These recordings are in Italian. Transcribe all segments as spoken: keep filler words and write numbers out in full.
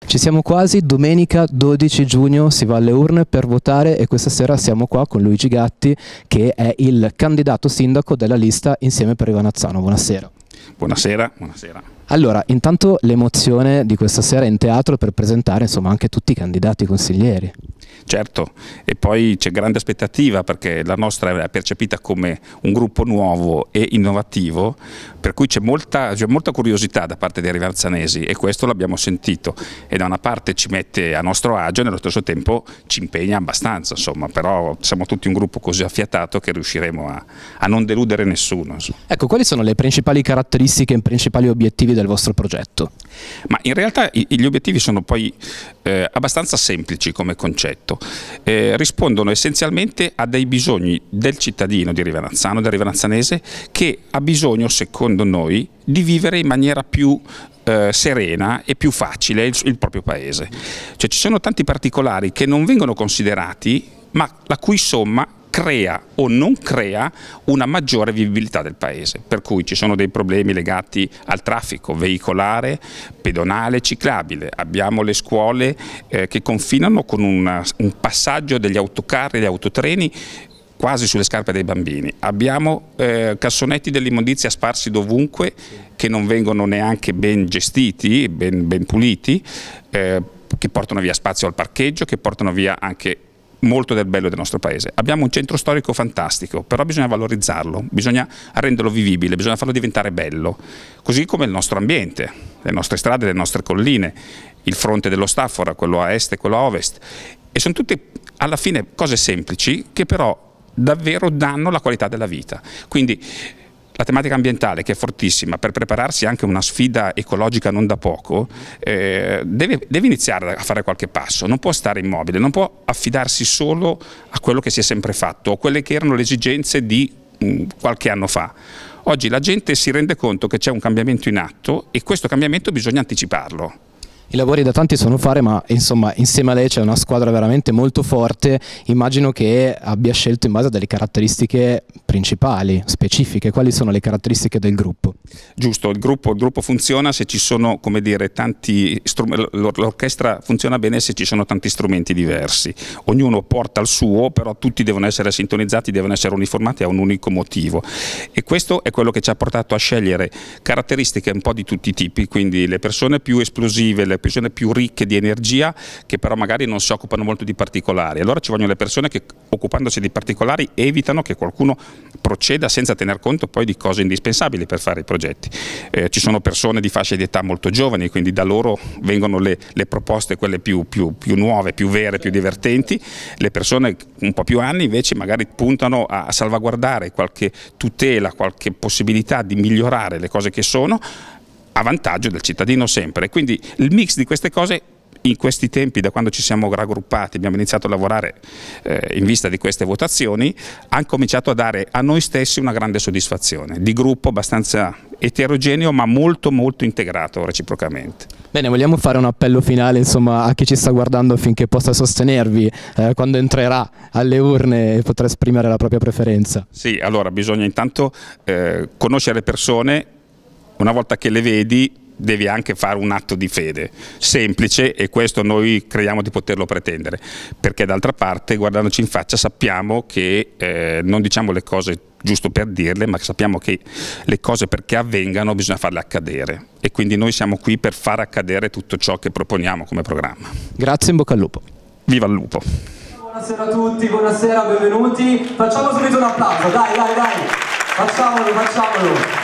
Ci siamo quasi, domenica dodici giugno si va alle urne per votare e questa sera siamo qua con Luigi Gatti che è il candidato sindaco della lista Insieme per Rivanazzano. Buonasera. Buonasera, buonasera. Allora, intanto l'emozione di questa sera in teatro per presentare insomma anche tutti i candidati consiglieri. Certo, e poi c'è grande aspettativa perché la nostra è percepita come un gruppo nuovo e innovativo, per cui c'è molta, c'è molta curiosità da parte dei rivanazzanesi e questo l'abbiamo sentito e da una parte ci mette a nostro agio e nello stesso tempo ci impegna abbastanza, insomma, però siamo tutti un gruppo così affiatato che riusciremo a, a non deludere nessuno. Insomma. Ecco, quali sono le principali caratteristiche e i principali obiettivi del vostro progetto? Ma in realtà gli obiettivi sono poi eh, abbastanza semplici come concetto. Eh, rispondono essenzialmente a dei bisogni del cittadino di Rivanazzano, del rivanazzanese, che ha bisogno, secondo noi, di vivere in maniera più eh, serena e più facile il, il proprio paese. Cioè, ci sono tanti particolari che non vengono considerati, ma la cui somma crea o non crea una maggiore vivibilità del paese, per cui ci sono dei problemi legati al traffico veicolare, pedonale, ciclabile, abbiamo le scuole eh, che confinano con una, un passaggio degli autocarri e degli autotreni quasi sulle scarpe dei bambini, abbiamo eh, cassonetti dell'immondizia sparsi dovunque che non vengono neanche ben gestiti, ben, ben puliti, eh, che portano via spazio al parcheggio, che portano via anche molto del bello del nostro paese. Abbiamo un centro storico fantastico, però bisogna valorizzarlo, bisogna renderlo vivibile, bisogna farlo diventare bello, così come il nostro ambiente, le nostre strade, le nostre colline, il fronte dello Staffora, quello a est e quello a ovest, e sono tutte alla fine cose semplici che però davvero danno la qualità della vita. Quindi la tematica ambientale, che è fortissima, per prepararsi anche a una sfida ecologica non da poco, eh, deve, deve iniziare a fare qualche passo, non può stare immobile, non può affidarsi solo a quello che si è sempre fatto, o quelle che erano le esigenze di mh, qualche anno fa. Oggi la gente si rende conto che c'è un cambiamento in atto e questo cambiamento bisogna anticiparlo. I lavori da tanti sono fare, ma insomma insieme a lei c'è una squadra veramente molto forte, immagino che abbia scelto in base a delle caratteristiche principali, specifiche. Quali sono le caratteristiche del gruppo? Giusto, il gruppo, il gruppo funziona se ci sono, come dire, tanti strumenti, l'orchestra funziona bene se ci sono tanti strumenti diversi, ognuno porta il suo, però tutti devono essere sintonizzati, devono essere uniformati a un unico motivo e questo è quello che ci ha portato a scegliere caratteristiche un po' di tutti i tipi, quindi le persone più esplosive, le persone più ricche di energia che però magari non si occupano molto di particolari, allora ci vogliono le persone che occupandosi di particolari evitano che qualcuno proceda senza tener conto poi di cose indispensabili per fare i progetti. Eh, ci sono persone di fasce di età molto giovani, quindi da loro vengono le, le proposte, quelle più, più, più nuove, più vere, più divertenti, le persone un po' più anni invece magari puntano a, a salvaguardare qualche tutela, qualche possibilità di migliorare le cose che sono, a vantaggio del cittadino sempre. Quindi il mix di queste cose in questi tempi, da quando ci siamo raggruppati, abbiamo iniziato a lavorare eh, in vista di queste votazioni, ha cominciato a dare a noi stessi una grande soddisfazione, di gruppo abbastanza eterogeneo ma molto molto integrato reciprocamente. Bene, vogliamo fare un appello finale insomma a chi ci sta guardando affinché possa sostenervi eh, quando entrerà alle urne e potrà esprimere la propria preferenza? Sì, allora bisogna intanto eh, conoscere le persone. Una volta che le vedi devi anche fare un atto di fede, semplice, e questo noi crediamo di poterlo pretendere, perché d'altra parte guardandoci in faccia sappiamo che eh, non diciamo le cose giusto per dirle, ma sappiamo che le cose perché avvengano bisogna farle accadere e quindi noi siamo qui per far accadere tutto ciò che proponiamo come programma. Grazie, in bocca al lupo. Viva il lupo! Buonasera a tutti, buonasera, benvenuti. Facciamo subito un applauso, dai, dai, dai, facciamolo, facciamolo.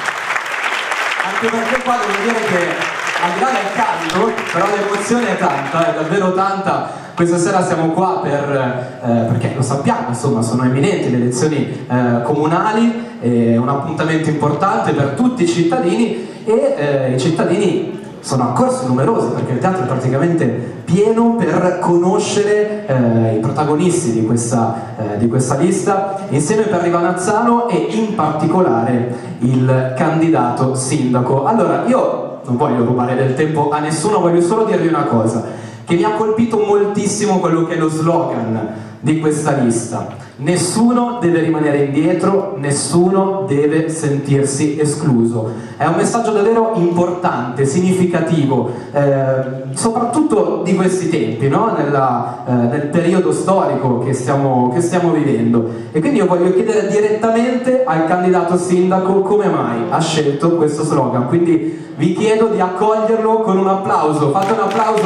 Anche perché qua devo dire che al di là del canto, però l'emozione è tanta, è davvero tanta. Questa sera siamo qua per, eh, perché lo sappiamo, insomma, sono imminenti le elezioni eh, comunali, è un appuntamento importante per tutti i cittadini e eh, i cittadini sono accorsi numerosi perché il teatro è praticamente pieno per conoscere eh, i protagonisti di questa, eh, di questa lista Insieme per Rivanazzano e in particolare il candidato sindaco. Allora, io non voglio rubare del tempo a nessuno, voglio solo dirvi una cosa, che mi ha colpito moltissimo quello che è lo slogan di questa lista. Nessuno deve rimanere indietro, nessuno deve sentirsi escluso. È un messaggio davvero importante, significativo, eh, soprattutto di questi tempi, no? Nella, eh, nel periodo storico che stiamo, che stiamo vivendo. E quindi io voglio chiedere direttamente al candidato sindaco come mai ha scelto questo slogan. Quindi vi chiedo di accoglierlo con un applauso. Fate un applauso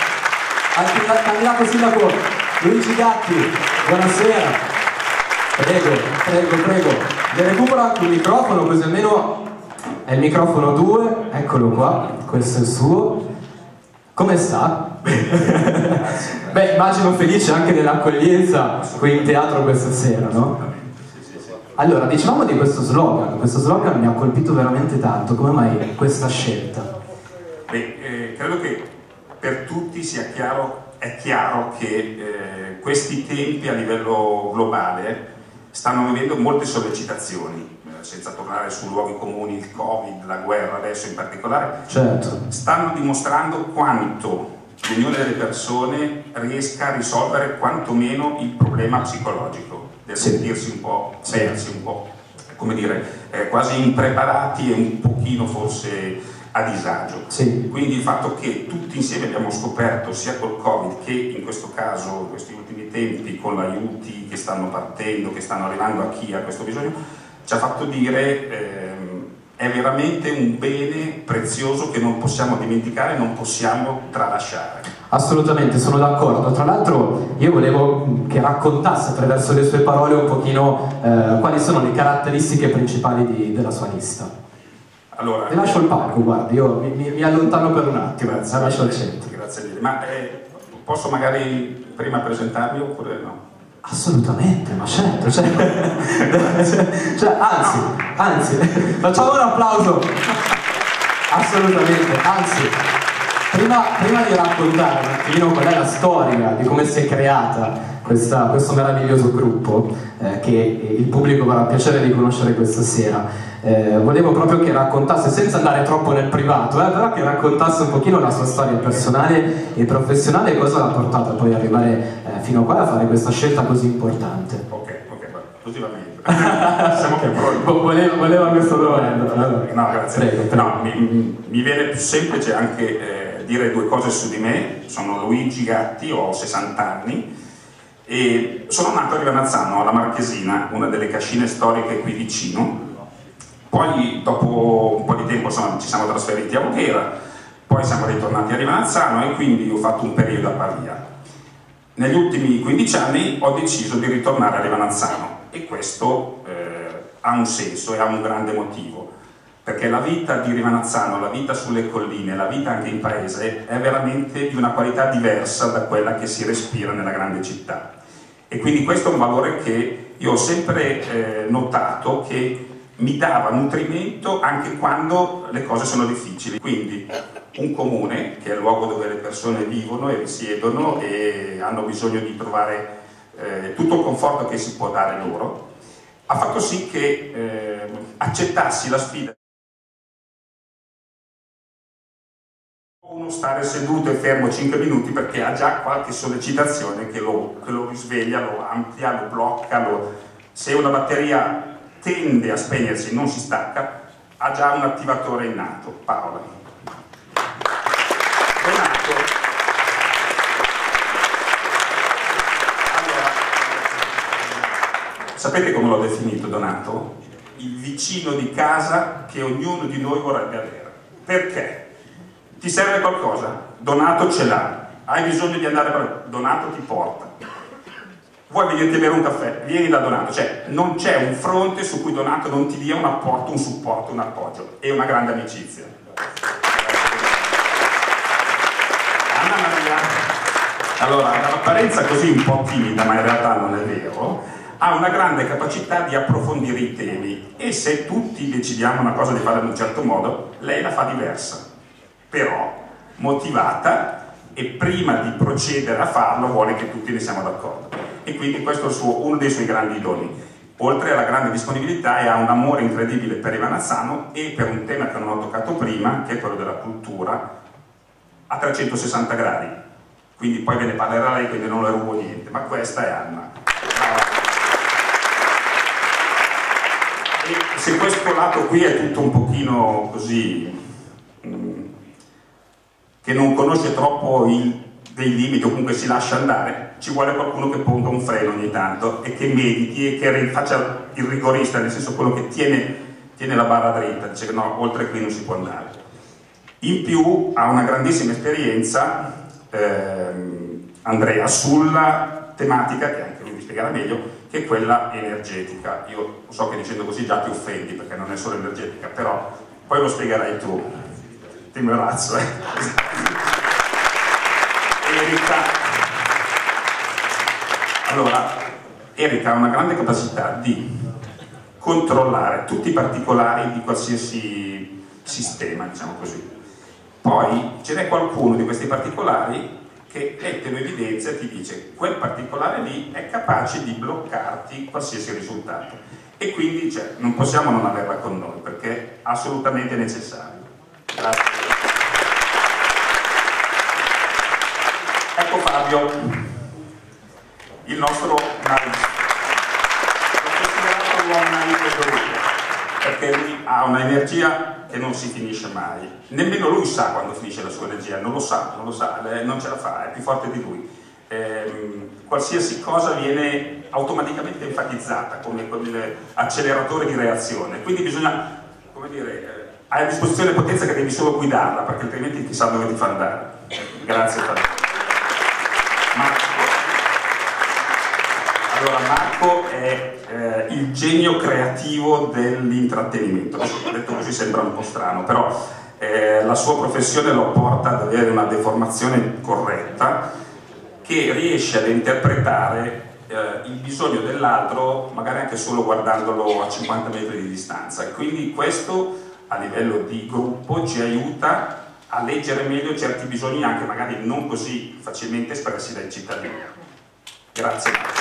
al candidato sindaco Luigi Gatti. Buonasera. Prego, prego, prego. Le recupero anche il microfono, così almeno è il microfono due. Eccolo qua, questo è il suo. Come sta? Beh, immagino felice anche dell'accoglienza qui in teatro questa sera, no? Allora, dicevamo di questo slogan. Questo slogan mi ha colpito veramente tanto. Come mai questa scelta? Beh, eh, credo che per tutti sia chiaro, è chiaro che eh, questi tempi a livello globale stanno vivendo molte sollecitazioni, eh, senza tornare su luoghi comuni, il Covid, la guerra adesso in particolare, certo. Stanno dimostrando quanto l'unione delle persone riesca a risolvere quantomeno il problema psicologico, del sì. sentirsi un po' persi, un po', come dire, eh, quasi impreparati e un pochino forse a disagio. Sì. Quindi il fatto che tutti insieme abbiamo scoperto, sia col Covid che in questo caso, in questi ultimi tempi, con aiuti che stanno partendo, che stanno arrivando a chi ha questo bisogno, ci ha fatto dire ehm, è veramente un bene prezioso che non possiamo dimenticare, non possiamo tralasciare. Assolutamente, sono d'accordo. Tra l'altro io volevo che raccontasse attraverso le sue parole un pochino eh, quali sono le caratteristiche principali di, della sua lista. Allora, ti lascio il palco, guardi, io mi, mi, mi allontano per un attimo, grazie, lascio al centro. Grazie mille, ma eh, posso magari prima presentarmi oppure no? Assolutamente, ma certo, cioè, cioè, anzi, anzi, facciamo un applauso, assolutamente, anzi, prima, prima di raccontare un attimino qual è la storia, di come si è creata questa, questo meraviglioso gruppo, eh, che il pubblico avrà piacere di conoscere questa sera. Eh, volevo proprio che raccontasse, senza andare troppo nel privato, eh, però che raccontasse un pochino la sua storia personale e professionale e cosa l'ha portata poi ad arrivare eh, fino a qua a fare questa scelta così importante. Ok, ok, così va meglio. Siamo più pronti. Voleva, voleva questo domanda. Allora. No, grazie. Prego, prego. No, mi, mi viene più semplice anche eh, dire due cose su di me. Sono Luigi Gatti, ho sessanta anni e sono nato a Rivanazzano, alla Marchesina, una delle cascine storiche qui vicino. Poi dopo un po' di tempo insomma, ci siamo trasferiti a Voghera, poi siamo ritornati a Rivanazzano e quindi ho fatto un periodo a Pavia. Negli ultimi quindici anni ho deciso di ritornare a Rivanazzano e questo eh, ha un senso e ha un grande motivo, perché la vita di Rivanazzano, la vita sulle colline, la vita anche in paese è veramente di una qualità diversa da quella che si respira nella grande città. E quindi questo è un valore che io ho sempre eh, notato che mi dava nutrimento anche quando le cose sono difficili. Quindi un comune, che è il luogo dove le persone vivono e risiedono e hanno bisogno di trovare eh, tutto il conforto che si può dare loro, ha fatto sì che eh, accettassi la sfida. Uno stare seduto e fermo cinque minuti perché ha già qualche sollecitazione che lo, che lo risveglia, lo amplia, lo blocca, lo... se una batteria tende a spegnersi e non si stacca, ha già un attivatore innato. Paola. Donato. Allora, sapete come l'ho definito Donato? Il vicino di casa che ognuno di noi vorrebbe avere. Perché? Ti serve qualcosa? Donato ce l'ha. Hai bisogno di andare per... Donato ti porta. Vuoi venirti a bere un caffè? Vieni da Donato, cioè non c'è un fronte su cui Donato non ti dia un apporto, un supporto, un appoggio e una grande amicizia. Anna Maria, allora, dall'apparenza così un po' timida, ma in realtà non è vero, ha una grande capacità di approfondire i temi e se tutti decidiamo una cosa di fare in un certo modo, lei la fa diversa, però motivata e prima di procedere a farlo vuole che tutti ne siamo d'accordo. E quindi questo è il suo, uno dei suoi grandi doni. Oltre alla grande disponibilità e ha un amore incredibile per Rivanazzano e per un tema che non ho toccato prima, che è quello della cultura, a trecentosessanta gradi. Quindi poi ve ne parlerà lei, quindi non le rubo niente, ma questa è Anna. Brava. se questo lato qui è tutto un pochino così, che non conosce troppo il, dei limiti o comunque si lascia andare, ci vuole qualcuno che ponga un freno ogni tanto e che mediti e che faccia il rigorista, nel senso quello che tiene, tiene la barra dritta, dice che no, oltre qui non si può andare. In più ha una grandissima esperienza ehm, Andrea sulla tematica, che anche lui vi spiegherà meglio, che è quella energetica. Io so che dicendo così già ti offendi perché non è solo energetica, però poi lo spiegherai tu. Ti imbarazzo, eh. Erika, allora, Erika ha una grande capacità di controllare tutti i particolari di qualsiasi sistema, diciamo così. Poi ce n'è qualcuno di questi particolari che te lo evidenzia e ti dice quel particolare lì è capace di bloccarti qualsiasi risultato. E quindi cioè, non possiamo non averla con noi perché è assolutamente necessario. Grazie. Ecco Fabio, il nostro analista. L'ho considerato l'uomo analista dovuto, perché lui ha un'energia che non si finisce mai. Nemmeno lui sa quando finisce la sua energia, non lo sa, non lo sa, non ce la fa, è più forte di lui. Ehm, qualsiasi cosa viene automaticamente enfatizzata come acceleratore di reazione, quindi bisogna, come dire, hai a disposizione potenza che devi solo guidarla, perché altrimenti chissà dove ti fa andare. Grazie Fabio. Marco. Allora, Marco è eh, il genio creativo dell'intrattenimento. Detto così sembra un po' strano, però eh, la sua professione lo porta ad avere una deformazione corretta che riesce ad interpretare eh, il bisogno dell'altro magari anche solo guardandolo a cinquanta metri di distanza. E quindi questo a livello di gruppo ci aiuta a leggere meglio certi bisogni anche magari non così facilmente espressi dai cittadini. Grazie Marco.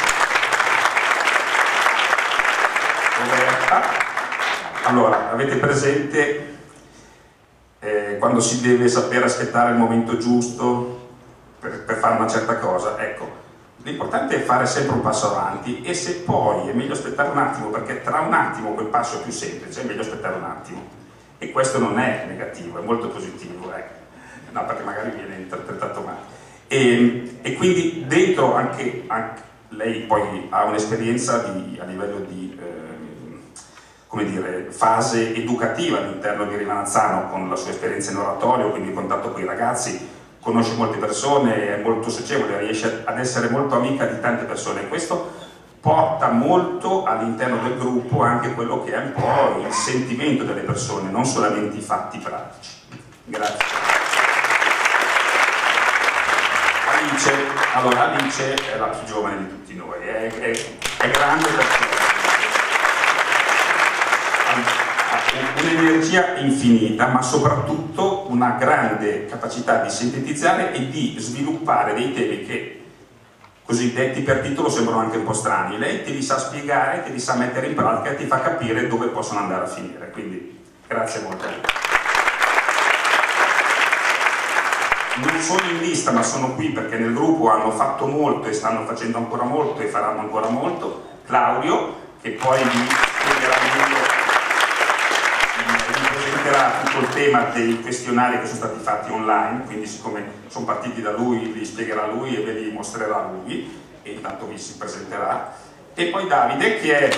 Roberta, allora avete presente eh, quando si deve sapere aspettare il momento giusto per, per fare una certa cosa? Ecco, l'importante è fare sempre un passo avanti e se poi è meglio aspettare un attimo perché tra un attimo quel passo è più semplice, è meglio aspettare un attimo. E questo non è negativo, è molto positivo, ecco. No, perché magari viene interpretato male. E, e quindi dentro anche, anche lei poi ha un'esperienza a livello di eh, come dire, fase educativa all'interno di Rivanazzano con la sua esperienza in oratorio, quindi in contatto con i ragazzi, conosce molte persone, è molto socievole, riesce ad essere molto amica di tante persone e questo porta molto all'interno del gruppo anche quello che è un po' il sentimento delle persone, non solamente i fatti pratici. Grazie. Alice, allora Alice è la più giovane di tutti noi, è, è, è grande perché ha un'energia infinita, ma soprattutto una grande capacità di sintetizzare e di sviluppare dei temi che così detti per titolo sembrano anche un po' strani. Lei te li sa spiegare, te li sa mettere in pratica e ti fa capire dove possono andare a finire. Quindi grazie molto. Non sono in lista ma sono qui perché nel gruppo hanno fatto molto e stanno facendo ancora molto e faranno ancora molto. Claudio, che poi vi spiegherà meglio, vi presenterà tutto il tema dei questionari che sono stati fatti online, quindi siccome sono partiti da lui vi spiegherà lui e ve li mostrerà lui e intanto vi si presenterà. E poi Davide, che è il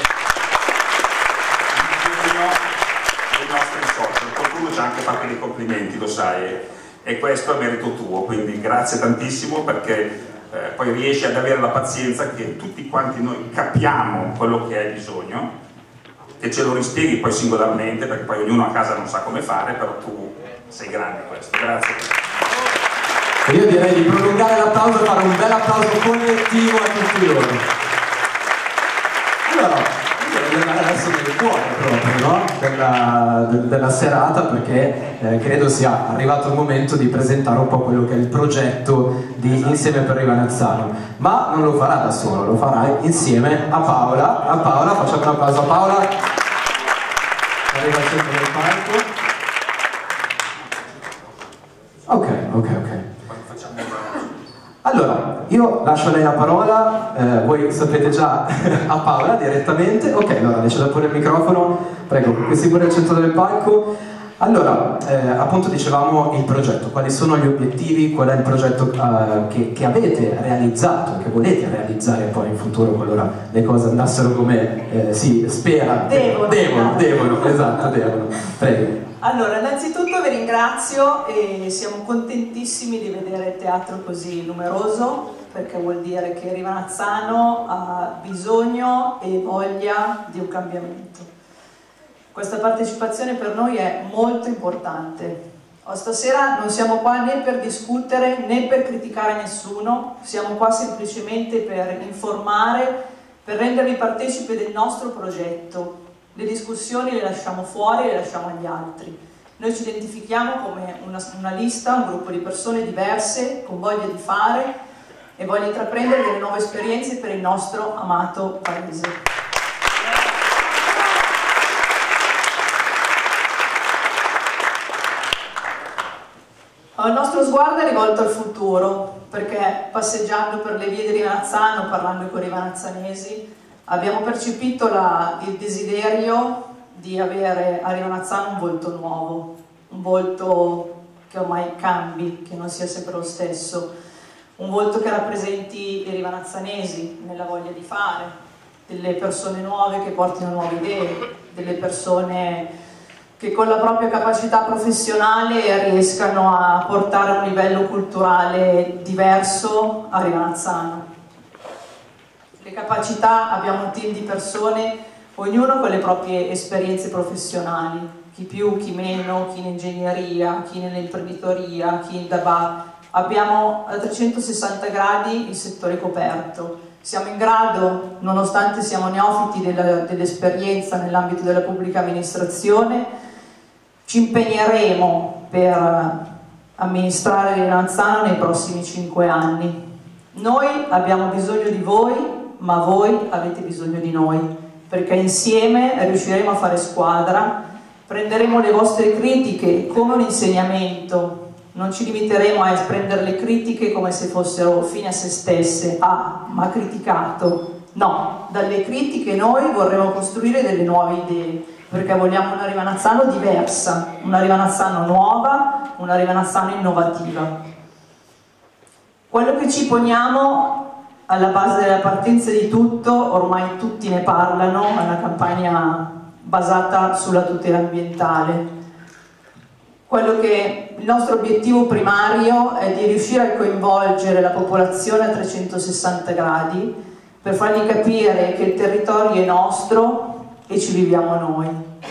genio dei nostri social, qualcuno ci ha anche fatto dei complimenti, lo sai, e questo è merito tuo, quindi grazie tantissimo perché eh, poi riesci ad avere la pazienza che tutti quanti noi capiamo quello che hai bisogno, che ce lo rispieghi poi singolarmente perché poi ognuno a casa non sa come fare, però tu sei grande in questo. Grazie. Io direi di prolungare l'applauso e fare un bel applauso collettivo a tutti loro. Allora, io devo andare adesso nel cuore proprio, no? della, de, della serata perché eh, credo sia arrivato il momento di presentare un po' quello che è il progetto di Insieme per Rivanazzano, ma non lo farà da solo, lo farà insieme a Paola. A Paola, facciamo un applauso a Paola, arriva al centro del palco. Ok, ok, ok. Allora, io lascio a lei la parola, eh, voi sapete già a Paola direttamente. Ok, allora le cedo pure il microfono, prego, qui pure al centro del palco. Allora, eh, appunto dicevamo il progetto, quali sono gli obiettivi, qual è il progetto eh, che, che avete realizzato, che volete realizzare poi in futuro qualora le cose andassero come eh, si spera. Devono. Devono, devono, esatto, devono. Prego. Allora, innanzitutto vi ringrazio e siamo contentissimi di vedere il teatro così numeroso, perché vuol dire che Rivanazzano ha bisogno e voglia di un cambiamento. Questa partecipazione per noi è molto importante. Stasera non siamo qua né per discutere né per criticare nessuno, siamo qua semplicemente per informare, per rendervi partecipi del nostro progetto. Le discussioni le lasciamo fuori, le lasciamo agli altri. Noi ci identifichiamo come una, una lista, un gruppo di persone diverse, con voglia di fare e voglia di intraprendere delle nuove esperienze per il nostro amato paese. Il nostro sguardo è rivolto al futuro, perché passeggiando per le vie di Rivanazzano, parlando con i rivanazzanesi, abbiamo percepito la, il desiderio di avere a Rivanazzano un volto nuovo, un volto che ormai cambi, che non sia sempre lo stesso, un volto che rappresenti i rivanazzanesi nella voglia di fare, delle persone nuove che portino nuove idee, delle persone che con la propria capacità professionale riescano a portare un livello culturale diverso a Rivanazzano. Le capacità, abbiamo un team di persone, ognuno con le proprie esperienze professionali, chi più, chi meno, chi in ingegneria, chi nell'imprenditoria, chi da bar. Abbiamo a trecentosessanta gradi il settore coperto. Siamo in grado, nonostante siamo neofiti dell'esperienza nell'ambito della pubblica amministrazione, ci impegneremo per amministrare Rivanazzano nei prossimi cinque anni. Noi abbiamo bisogno di voi, ma voi avete bisogno di noi, perché insieme riusciremo a fare squadra, prenderemo le vostre critiche come un insegnamento, non ci limiteremo a prendere le critiche come se fossero fine a se stesse. Ah, ma ha criticato. No, dalle critiche noi vorremmo costruire delle nuove idee, perché vogliamo una Rivanazzano diversa, una Rivanazzano nuova, una Rivanazzano innovativa. Quello che ci poniamo alla base della partenza di tutto, ormai tutti ne parlano, è una campagna basata sulla tutela ambientale. Quello che il nostro obiettivo primario è di riuscire a coinvolgere la popolazione a trecentosessanta gradi per fargli capire che il territorio è nostro e ci viviamo noi.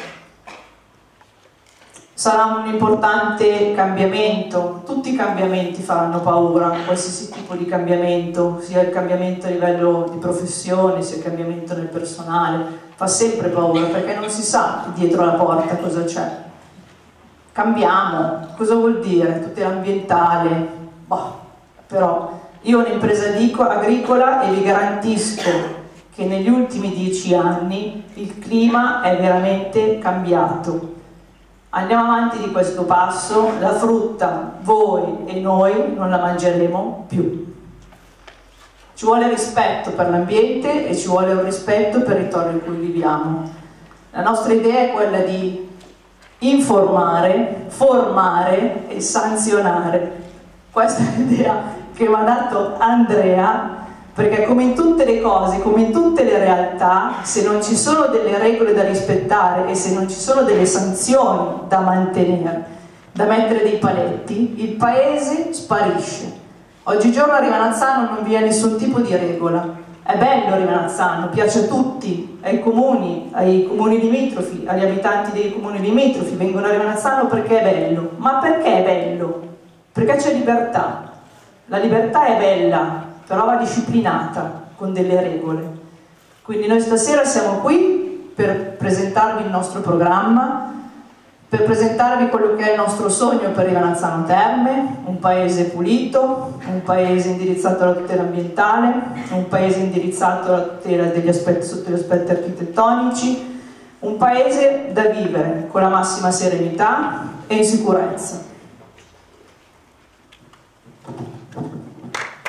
Sarà un importante cambiamento, tutti i cambiamenti faranno paura, qualsiasi tipo di cambiamento, sia il cambiamento a livello di professione, sia il cambiamento nel personale, fa sempre paura perché non si sa dietro la porta cosa c'è. Cambiamo, cosa vuol dire? Tutela ambientale, boh, però io ho un'impresa agricola e vi garantisco che negli ultimi dieci anni il clima è veramente cambiato. Andiamo avanti di questo passo, la frutta voi e noi non la mangeremo più. Ci vuole rispetto per l'ambiente e ci vuole un rispetto per il territorio in cui viviamo. La nostra idea è quella di informare, formare e sanzionare. Questa è l'idea che mi ha dato Andrea, perché come in tutte le cose, come in tutte le realtà, se non ci sono delle regole da rispettare e se non ci sono delle sanzioni da mantenere, da mettere dei paletti, il paese sparisce. Oggigiorno a Rivanazzano non vi è nessun tipo di regola. È bello Rivanazzano, piace a tutti, ai comuni, ai comuni limitrofi, agli abitanti dei comuni limitrofi, vengono a Rivanazzano perché è bello. Ma perché è bello? Perché c'è libertà. La libertà è bella, però va disciplinata con delle regole. Quindi noi stasera siamo qui per presentarvi il nostro programma, per presentarvi quello che è il nostro sogno per Rivanazzano Terme, un paese pulito, un paese indirizzato alla tutela ambientale, un paese indirizzato alla tutela degli aspetti, sotto gli aspetti architettonici, un paese da vivere con la massima serenità e in sicurezza.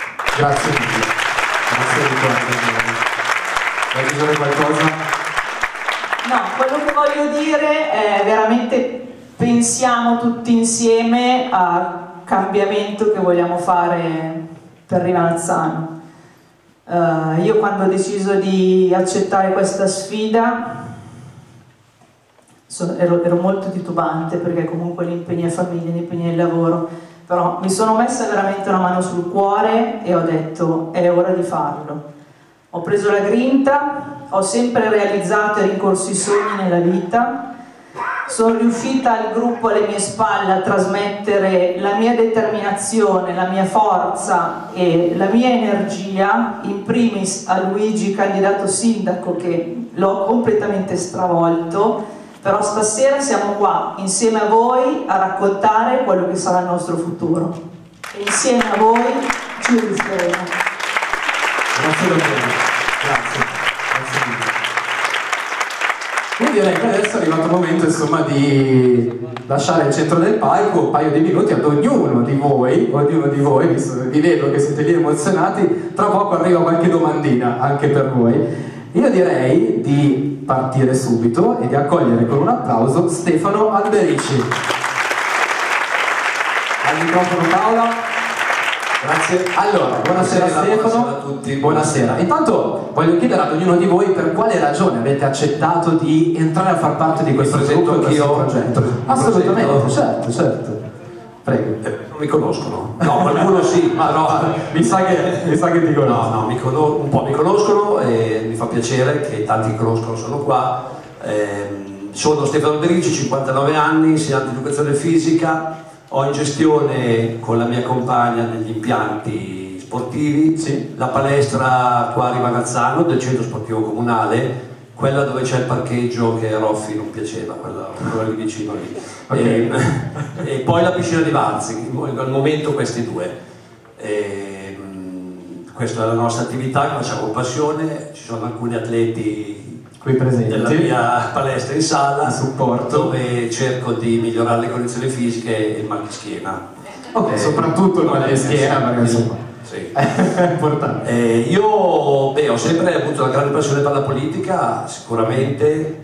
Grazie mille. Grazie di cuore. Vuoi aggiungere qualcosa? No, quello che voglio dire è veramente pensiamo tutti insieme al cambiamento che vogliamo fare per Rivanazzano. Uh, io quando ho deciso di accettare questa sfida so, ero, ero molto titubante perché comunque gli impegni a famiglia, gli impegni del lavoro, però mi sono messa veramente una mano sul cuore e ho detto è ora di farlo. Ho preso la grinta, ho sempre realizzato e rincorso i sogni nella vita, sono riuscita al gruppo alle mie spalle a trasmettere la mia determinazione, la mia forza e la mia energia, in primis a Luigi, candidato sindaco, che l'ho completamente stravolto, però stasera siamo qua insieme a voi a raccontare quello che sarà il nostro futuro e insieme a voi ci riusciremo. Grazie davvero, grazie, grazie mille. Io direi che adesso è arrivato il momento insomma di lasciare il centro del palco un paio di minuti ad ognuno di voi, ognuno di voi, visto che vi vedo che siete lì emozionati, tra poco arriva qualche domandina anche per voi. Io direi di partire subito e di accogliere con un applauso Stefano Alberici. Al microfono Paola. Grazie. Allora, buonasera, buonasera Stefano. Buonasera a tutti. Buonasera. Intanto voglio chiedere ad ognuno di voi per quale ragione avete accettato di entrare a far parte di questo gruppo, di questo progetto. Assolutamente, progetto. certo, certo. Prego. Eh, non mi conoscono. No, qualcuno sì, ma no. mi sa che, mi sa che ti conoscono. No, no, mi conos- un po' mi conoscono e mi fa piacere che tanti mi conoscono, sono qua. Eh, sono Stefano Alberici, cinquantanove anni, insegnante di educazione fisica. Ho in gestione con la mia compagna degli impianti sportivi, sì. La palestra qua a Rivanazzano del centro sportivo comunale, quella dove c'è il parcheggio che a Roffi non piaceva, quella, quella lì vicino lì. Okay. E, e poi la piscina di Varzi, al momento questi due. E, questa è la nostra attività che facciamo con passione, ci sono alcuni atleti qui presenti della mia palestra in sala, supporto, dove cerco di migliorare le condizioni fisiche e il mal di schiena. Ok, eh, soprattutto il mal di schiena, perché insomma sì. è importante. Eh, io beh, ho sempre avuto una grande passione per la politica, sicuramente,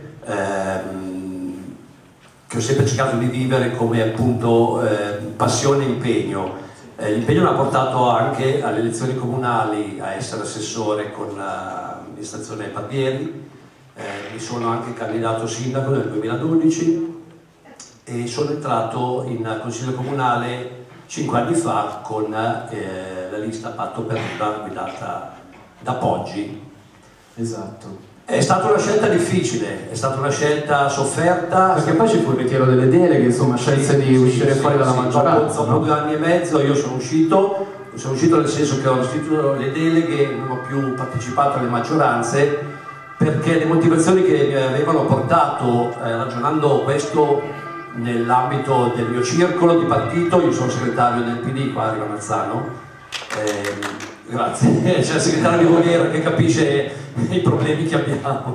ehm, che ho sempre cercato di vivere come appunto eh, passione e impegno. Eh, l'impegno mi ha portato anche alle elezioni comunali a essere assessore con l'amministrazione Barbieri. Eh, mi sono anche candidato sindaco nel duemiladodici e sono entrato in consiglio comunale cinque anni fa con eh, la lista Patto per Riva guidata da Poggi. Esatto. È stata una scelta difficile, è stata una scelta sofferta. Perché poi ci fu il ritiro delle deleghe, insomma, scelse sì, di sì, uscire sì, fuori sì, dalla sì, maggioranza. Dopo, no? dopo due anni e mezzo io sono uscito, sono uscito nel senso che ho restituito le deleghe, non ho più partecipato alle maggioranze, perché le motivazioni che mi avevano portato, eh, ragionando questo nell'ambito del mio circolo di partito, io sono segretario del P D qua a Rivanazzano, eh, grazie, c'è il segretario di Voghera che capisce i problemi che abbiamo,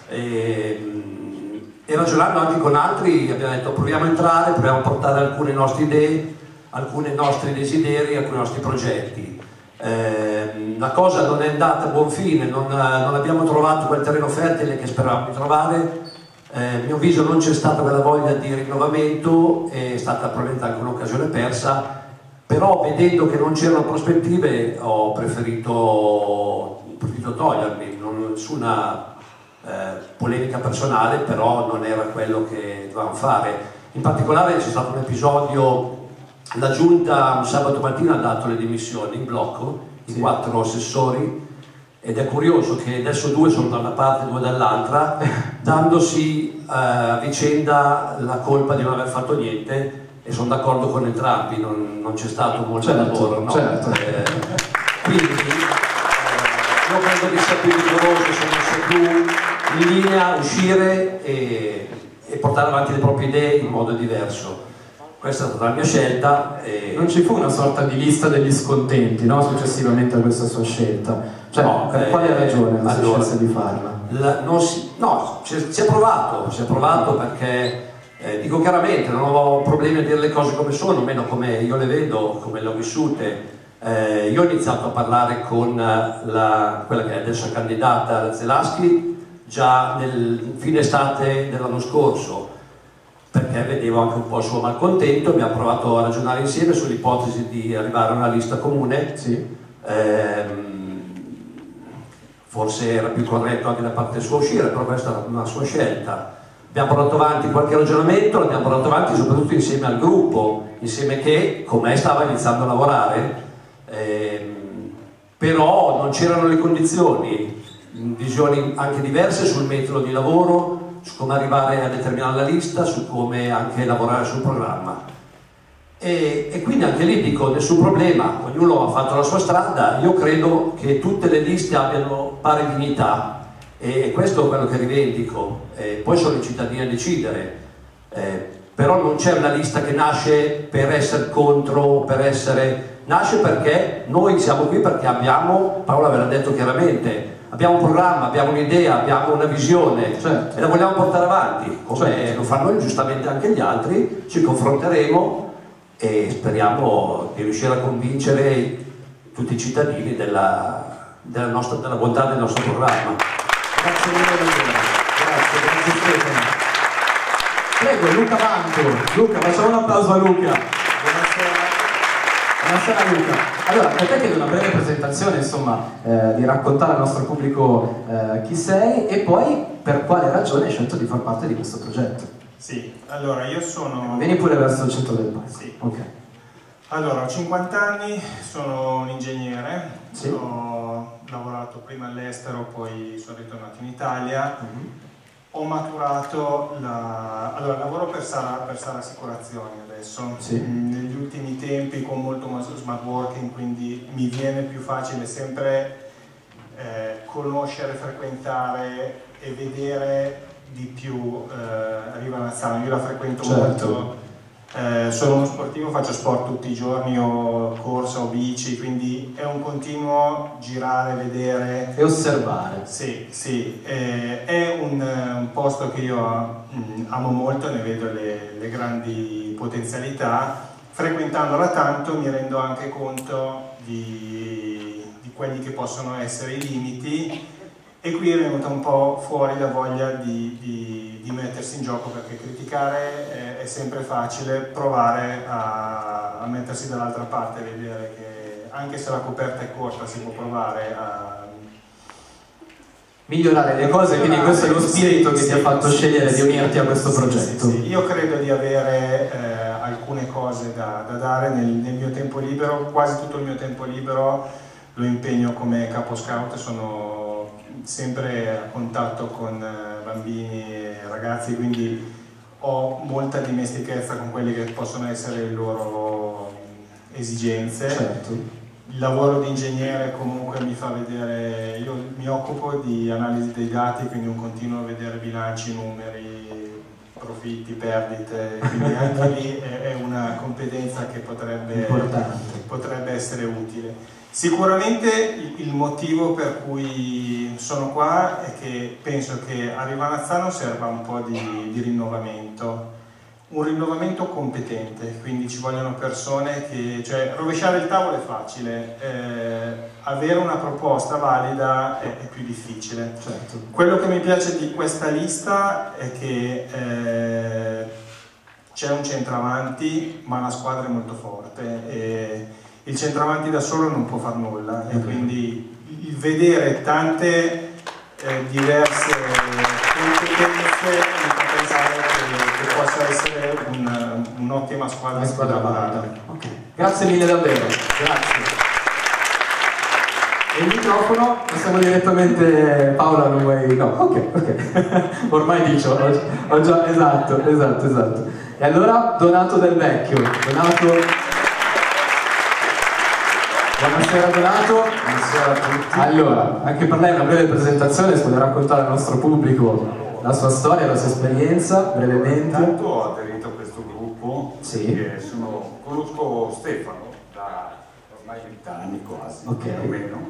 e, e ragionando anche con altri abbiamo detto proviamo a entrare, proviamo a portare alcune nostre idee, alcuni nostri desideri, alcuni nostri progetti. Eh, la cosa non è andata a buon fine, non, non abbiamo trovato quel terreno fertile che speravamo di trovare, eh, a mio avviso non c'è stata quella voglia di rinnovamento, è stata probabilmente anche un'occasione persa, però vedendo che non c'erano prospettive ho preferito, ho preferito togliermi, non, nessuna eh, polemica personale, però non era quello che dovevamo fare. In particolare c'è stato un episodio. La giunta un sabato mattina ha dato le dimissioni in blocco, i sì. quattro assessori, ed è curioso che adesso due sono da una parte e due dall'altra, dandosi eh, a vicenda la colpa di non aver fatto niente, e sono d'accordo con entrambi, non, non c'è stato molto certo, lavoro. No? Certo. Eh, quindi eh, io credo che sia più rigoroso, sia più in linea, uscire e, e portare avanti le proprie idee in modo diverso. Questa è stata la mia scelta. E... Non ci fu una sorta di lista degli scontenti, no? Successivamente a questa sua scelta? Cioè, no, per eh, quale ragione non allora, si scelse di farla? La, non si, no, si è provato, si è provato perché, eh, dico chiaramente, non ho problemi a dire le cose come sono, meno come io le vedo, come le ho vissute. Eh, io ho iniziato a parlare con la, quella che è adesso candidata, la Zelaschi, già nel fine estate dell'anno scorso, perché vedevo anche un po' il suo malcontento. Abbiamo provato a ragionare insieme sull'ipotesi di arrivare a una lista comune. Sì. Ehm, forse era più corretto anche da parte sua uscire, però questa era una sua scelta. Abbiamo portato avanti qualche ragionamento, l'abbiamo portato avanti soprattutto insieme al gruppo, insieme che con me stava iniziando a lavorare, ehm, però non c'erano le condizioni, visioni anche diverse sul metodo di lavoro, su come arrivare a determinare la lista, su come anche lavorare sul programma. E, e quindi anche lì dico, nessun problema, ognuno ha fatto la sua strada. Io credo che tutte le liste abbiano pari dignità, e questo è quello che rivendico. Eh, poi sono i cittadini a decidere, eh, però non c'è una lista che nasce per essere contro, per essere... nasce perché noi siamo qui perché abbiamo, Paola ve l'ha detto chiaramente, abbiamo un programma, abbiamo un'idea, abbiamo una visione, certo, e la vogliamo portare avanti, come certo. lo fanno giustamente anche gli altri. Ci confronteremo e speriamo di riuscire a convincere tutti i cittadini della, della, nostra, della bontà del nostro programma. Grazie mille, grazie, grazie Stefano. Prego, Luca Manto. Luca, facciamo un applauso a Luca. Buonasera. Buonasera Luca. Allora, per te chiedo una breve presentazione, insomma, eh, di raccontare al nostro pubblico eh, chi sei e poi per quale ragione hai scelto di far parte di questo progetto. Sì, allora io sono... Vieni pure verso il centro del palco. Sì. Ok. Allora, ho cinquanta anni, sono un ingegnere, sì. Ho lavorato prima all'estero, poi sono ritornato in Italia. Mm-hmm. Ho maturato la... allora lavoro per Sara, per Sara Assicurazioni adesso, sì. Negli ultimi tempi con molto smart working, quindi mi viene più facile sempre eh, conoscere, frequentare e vedere di più eh, Riva Nazzano. Io la frequento certo. molto, eh, sono uno sportivo, faccio sport tutti i giorni, ho corsa, ho bici, quindi è un continuo girare, vedere e osservare. Sì, sì, eh, è un, un posto che io mh, amo molto, ne vedo le, le grandi potenzialità. Frequentandola tanto mi rendo anche conto di, di quelli che possono essere i limiti, e qui è venuta un po' fuori la voglia di, di, di mettersi in gioco, perché criticare è, è sempre facile, provare a, a mettersi dall'altra parte, vedere che anche se la coperta è corta si può provare a migliorare le cose, quindi questo è lo spirito sì, che sì, ti ha fatto sì, scegliere sì, di unirti a questo sì, progetto. Sì, sì. Io credo di avere eh, alcune cose da, da dare nel, nel mio tempo libero, quasi tutto il mio tempo libero lo impegno come capo scout, sono sempre a contatto con bambini e ragazzi, quindi ho molta dimestichezza con quelle che possono essere le loro esigenze. Certo. Il lavoro di ingegnere comunque mi fa vedere, io mi occupo di analisi dei dati, quindi un continuo vedere bilanci, numeri, profitti, perdite, quindi anche lì è una competenza che potrebbe, potrebbe essere utile. Sicuramente il motivo per cui sono qua è che penso che a Riva Nazzano serva un po' di, di rinnovamento, un rinnovamento competente, quindi ci vogliono persone che, cioè rovesciare il tavolo è facile, eh, avere una proposta valida è, è più difficile. Certo. Quello che mi piace di questa lista è che eh, c'è un centravanti, ma la squadra è molto forte. E, il centravanti da solo non può far nulla, e quindi il vedere tante eh, diverse competenze mi fa pensare che, che possa essere un'ottima un squadra, una squadra valida. Okay. Grazie mille davvero, grazie. E il microfono, passiamo direttamente, Paola non vuoi, no, ok, ok, ormai dicio, ho, ho già, esatto, esatto, esatto. E allora Donato Del Vecchio, Donato... Buonasera Donato. Buonasera a tutti. Allora, anche per lei una breve presentazione, si vuole raccontare al nostro pubblico la sua storia, la sua esperienza, brevemente. Intanto ho aderito a questo gruppo, sì. Che sono, conosco Stefano da ormai vent'anni quasi, okay. Più o meno.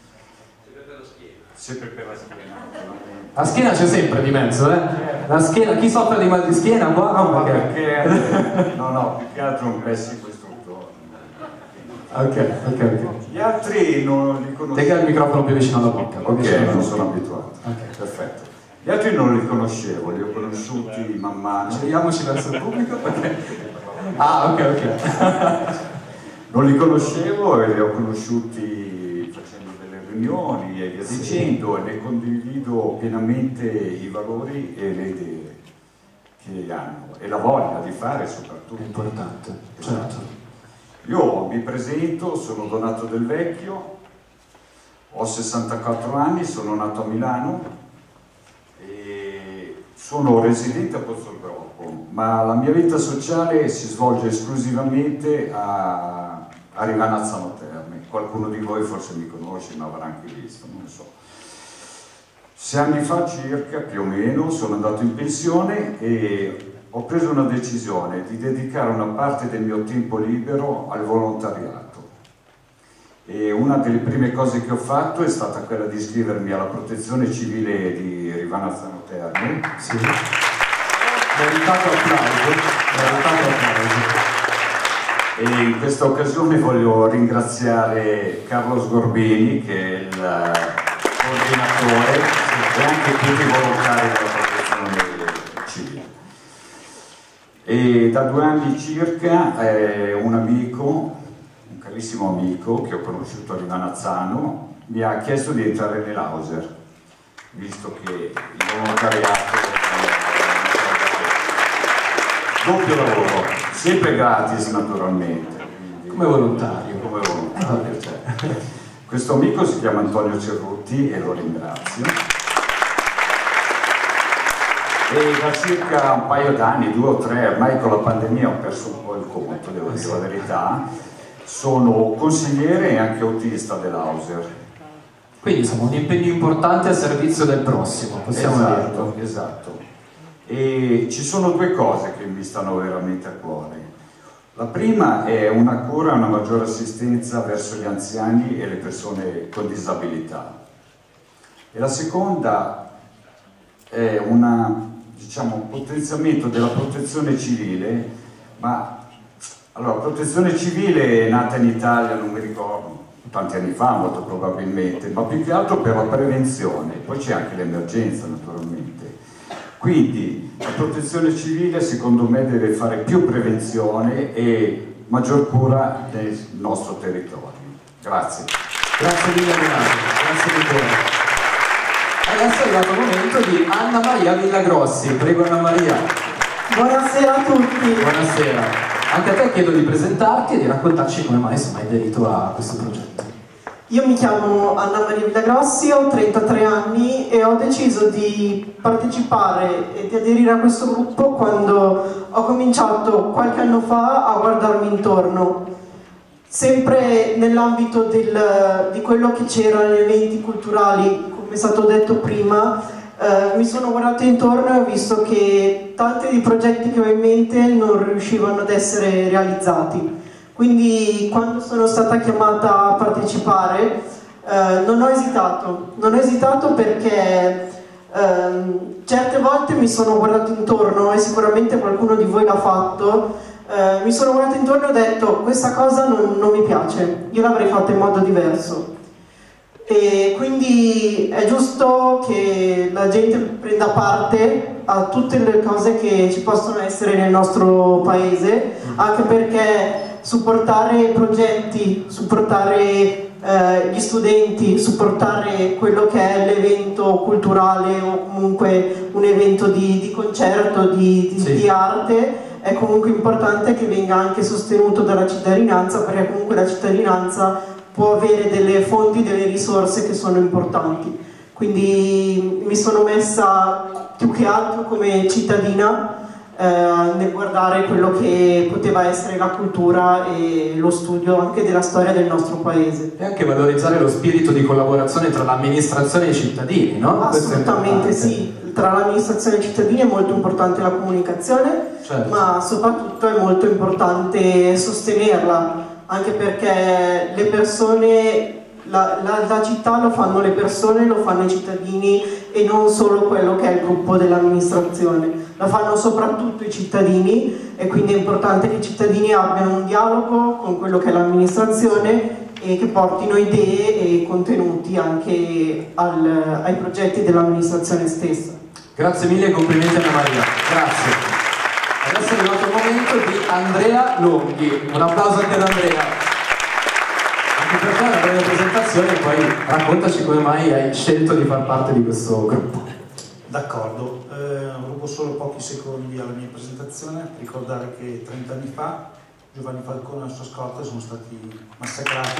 Sempre per la schiena. La schiena c'è sempre di mezzo, eh? La schiena, chi soffre di mal di schiena qua? No, perché... perché no, no, più che altro un pessimo istruttore. Ok, ok, ok. Gli altri non li conoscevo. Tenga il microfono più vicino alla bocca. Ok, non sono abituato. Ok, Perfetto. Gli altri non li conoscevo, li ho conosciuti man mano. giriamoci verso il pubblico. Okay. Ah, ok, ok. Non li conoscevo e li ho conosciuti facendo delle riunioni e via dicendo, e ne condivido pienamente i valori e le idee che hanno e la voglia di fare soprattutto. È importante, certo. Io mi presento, sono Donato Del Vecchio, ho sessantaquattro anni, sono nato a Milano e sono residente a Pozzolgrocco, ma la mia vita sociale si svolge esclusivamente a, a Rivanazzano Terme. Qualcuno di voi forse mi conosce, ma avrà anche visto, non so. Sei anni fa circa, più o meno, sono andato in pensione e ho preso una decisione di dedicare una parte del mio tempo libero al volontariato. E una delle prime cose che ho fatto è stata quella di iscrivermi alla protezione civile di Rivanazzano Terme. Sì. Meritato applauso, meritato applauso. E in questa occasione voglio ringraziare Carlo Sgorbini, che è il coordinatore, e anche tutti i volontari della protezione civile. E da due anni circa eh, un amico, un carissimo amico che ho conosciuto a Rivanazzano, mi ha chiesto di entrare nell'Auser, visto che il volontariato è doppio lavoro, sempre gratis naturalmente. Come volontario. Come volontario, cioè. Questo amico si chiama Antonio Cerruti e lo ringrazio. E da circa un paio d'anni, due o tre, ormai con la pandemia ho perso un po' il conto, devo dire la verità, sono consigliere e anche autista dell'Auser. Quindi insomma un impegno importante a servizio del prossimo, possiamo Esatto, dirlo. esatto. E ci sono due cose che mi stanno veramente a cuore. La prima è una cura e una maggiore assistenza verso gli anziani e le persone con disabilità. E la seconda è una, diciamo, un potenziamento della protezione civile, ma allora, protezione civile è nata in Italia, non mi ricordo, tanti anni fa molto probabilmente, ma più che altro per la prevenzione, poi c'è anche l'emergenza naturalmente. Quindi la protezione civile secondo me deve fare più prevenzione e maggior cura del nostro territorio. Grazie. Grazie mille Donato, grazie mille. Adesso è arrivato il momento di Anna Maria Villagrossi. Prego Anna Maria. Buonasera a tutti. Buonasera. Anche a te chiedo di presentarti e di raccontarci come mai insomma, hai aderito a questo progetto. Io mi chiamo Anna Maria Villagrossi, ho trentatré anni e ho deciso di partecipare e di aderire a questo gruppo quando ho cominciato qualche anno fa a guardarmi intorno. Sempre nell'ambito del, di quello che c'era negli eventi culturali, come è stato detto prima, eh, mi sono guardata intorno e ho visto che tanti dei progetti che ho in mente non riuscivano ad essere realizzati. Quindi quando sono stata chiamata a partecipare eh, non ho esitato, non ho esitato perché eh, certe volte mi sono guardato intorno e sicuramente qualcuno di voi l'ha fatto, eh, mi sono guardato intorno e ho detto questa cosa non, non mi piace, io l'avrei fatta in modo diverso. E quindi è giusto che la gente prenda parte a tutte le cose che ci possono essere nel nostro paese, anche perché supportare progetti, supportare eh, gli studenti, supportare quello che è l'evento culturale o comunque un evento di, di concerto, di, di, sì. di arte, è comunque importante che venga anche sostenuto dalla cittadinanza, perché comunque la cittadinanza può avere delle fonti, delle risorse che sono importanti. Quindi mi sono messa più che altro come cittadina Eh, nel guardare quello che poteva essere la cultura e lo studio anche della storia del nostro paese. E anche valorizzare lo spirito di collaborazione tra l'amministrazione e i cittadini, no? Assolutamente sì, tra l'amministrazione e i cittadini è molto importante la comunicazione, certo. Ma soprattutto è molto importante sostenerla, anche perché le persone la, la, la città lo fanno le persone, lo fanno i cittadini e non solo quello che è il gruppo dell'amministrazione. La fanno soprattutto i cittadini e quindi è importante che i cittadini abbiano un dialogo con quello che è l'amministrazione e che portino idee e contenuti anche al, ai progetti dell'amministrazione stessa. Grazie mille e complimenti Anna Maria. Grazie. Adesso è arrivato il momento di Andrea Longhi. Un applauso anche ad Andrea. Anche per te una breve presentazione e poi raccontaci come mai hai scelto di far parte di questo gruppo. D'accordo, eh, rubo solo pochi secondi alla mia presentazione per ricordare che trenta anni fa Giovanni Falcone e la sua scorta sono stati massacrati.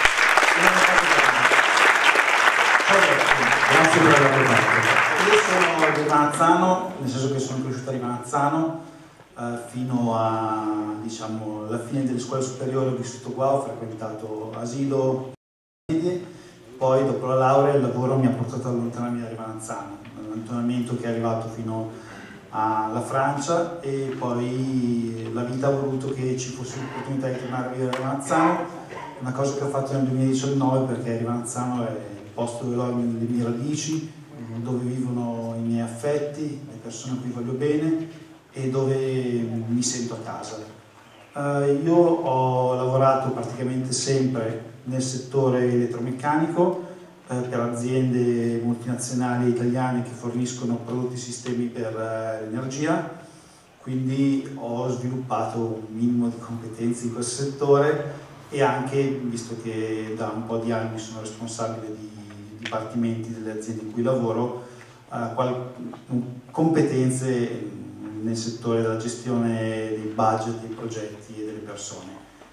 Grazie per averlo fatto. Io sono di Rivanazzano, nel senso che sono cresciuto a Rivanazzano eh, fino a, diciamo, alla fine delle scuole superiori ho vissuto qua, ho frequentato asilo, medie, poi dopo la laurea il lavoro mi ha portato ad allontanarmi da Rivanazzano, un allontanamento che è arrivato fino alla Francia e poi la vita ha voluto che ci fosse l'opportunità di tornare a vivere a Rivanazzano, una cosa che ho fatto nel duemiladiciannove perché Rivanazzano è il posto dove ho le mie radici, dove vivono i miei affetti, le persone a cui voglio bene e dove mi sento a casa. Uh, io ho lavorato praticamente sempre nel settore elettromeccanico uh, per aziende multinazionali italiane che forniscono prodotti e sistemi per uh, l'energia, quindi ho sviluppato un minimo di competenze in questo settore e anche, visto che da un po' di anni sono responsabile di dipartimenti delle aziende in cui lavoro, uh, qual- competenze nel settore della gestione dei budget, dei progetti e delle persone.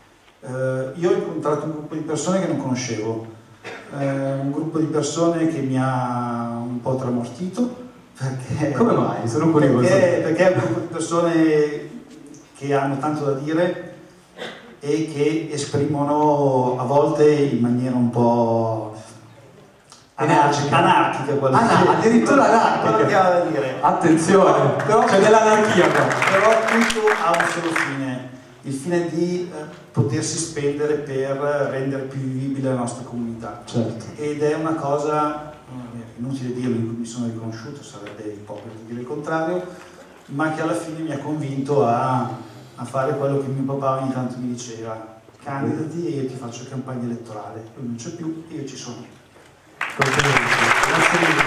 Uh, io ho incontrato un gruppo di persone che non conoscevo, uh, un gruppo di persone che mi ha un po' tramortito, perché... Come mai? Sono curioso. Perché, perché è un gruppo di persone che hanno tanto da dire e che esprimono a volte in maniera un po' anarchica, anarchica Ana, addirittura anarchica. Da dire. Attenzione, Però, c'è dell'anarchia qua. Però tutto ha un solo fine, il fine di eh, potersi spendere per rendere più vivibile la nostra comunità. Certo. Ed è una cosa, eh, inutile dirlo, in cui mi sono riconosciuto, sarebbe ipocrita dire il contrario, ma che alla fine mi ha convinto a, a fare quello che mio papà ogni tanto mi diceva: candidati e io ti faccio campagna elettorale. Lui non c'è più e io ci sono. Grazie mille.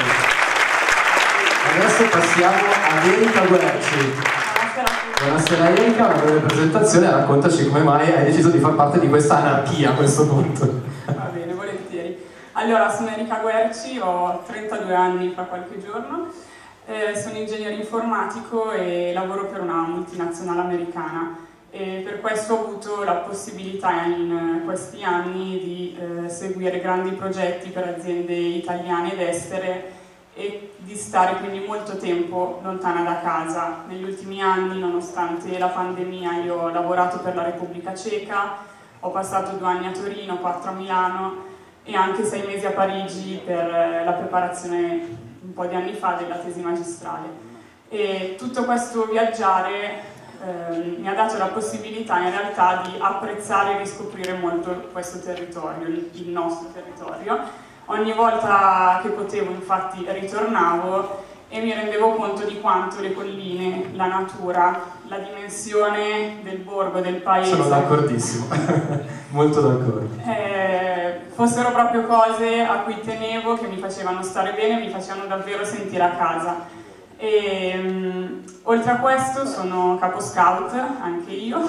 Adesso passiamo ad Erika Guerci. Buonasera Erika, una breve presentazione, raccontaci come mai hai deciso di far parte di questa anarchia a questo punto. Va bene, volentieri. Allora, sono Erika Guerci, ho trentadue anni fra qualche giorno, eh, sono ingegnere informatico e lavoro per una multinazionale americana. E per questo ho avuto la possibilità in questi anni di eh, seguire grandi progetti per aziende italiane ed estere e di stare quindi molto tempo lontana da casa. Negli ultimi anni, nonostante la pandemia, io ho lavorato per la Repubblica Ceca, ho passato due anni a Torino, quattro a Milano e anche sei mesi a Parigi per la preparazione un po' di anni fa della tesi magistrale. E tutto questo viaggiare Eh, mi ha dato la possibilità in realtà di apprezzare e riscoprire molto questo territorio, il, il nostro territorio. Ogni volta che potevo infatti ritornavo e mi rendevo conto di quanto le colline, la natura, la dimensione del borgo, del paese... Sono d'accordissimo, molto d'accordo. Eh, fossero proprio cose a cui tenevo, che mi facevano stare bene, mi facevano davvero sentire a casa. E, um, oltre a questo sono capo scout, anche io.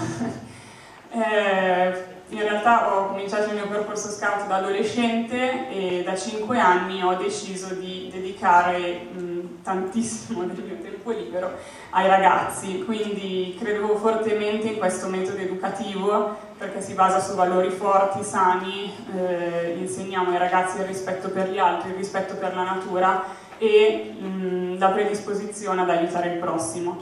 eh, in realtà ho cominciato il mio percorso scout da adolescente e da cinque anni ho deciso di dedicare um, tantissimo del mio tempo libero ai ragazzi, quindi credevo fortemente in questo metodo educativo perché si basa su valori forti, sani, eh, insegniamo ai ragazzi il rispetto per gli altri, il rispetto per la natura e mh, la predisposizione ad aiutare il prossimo.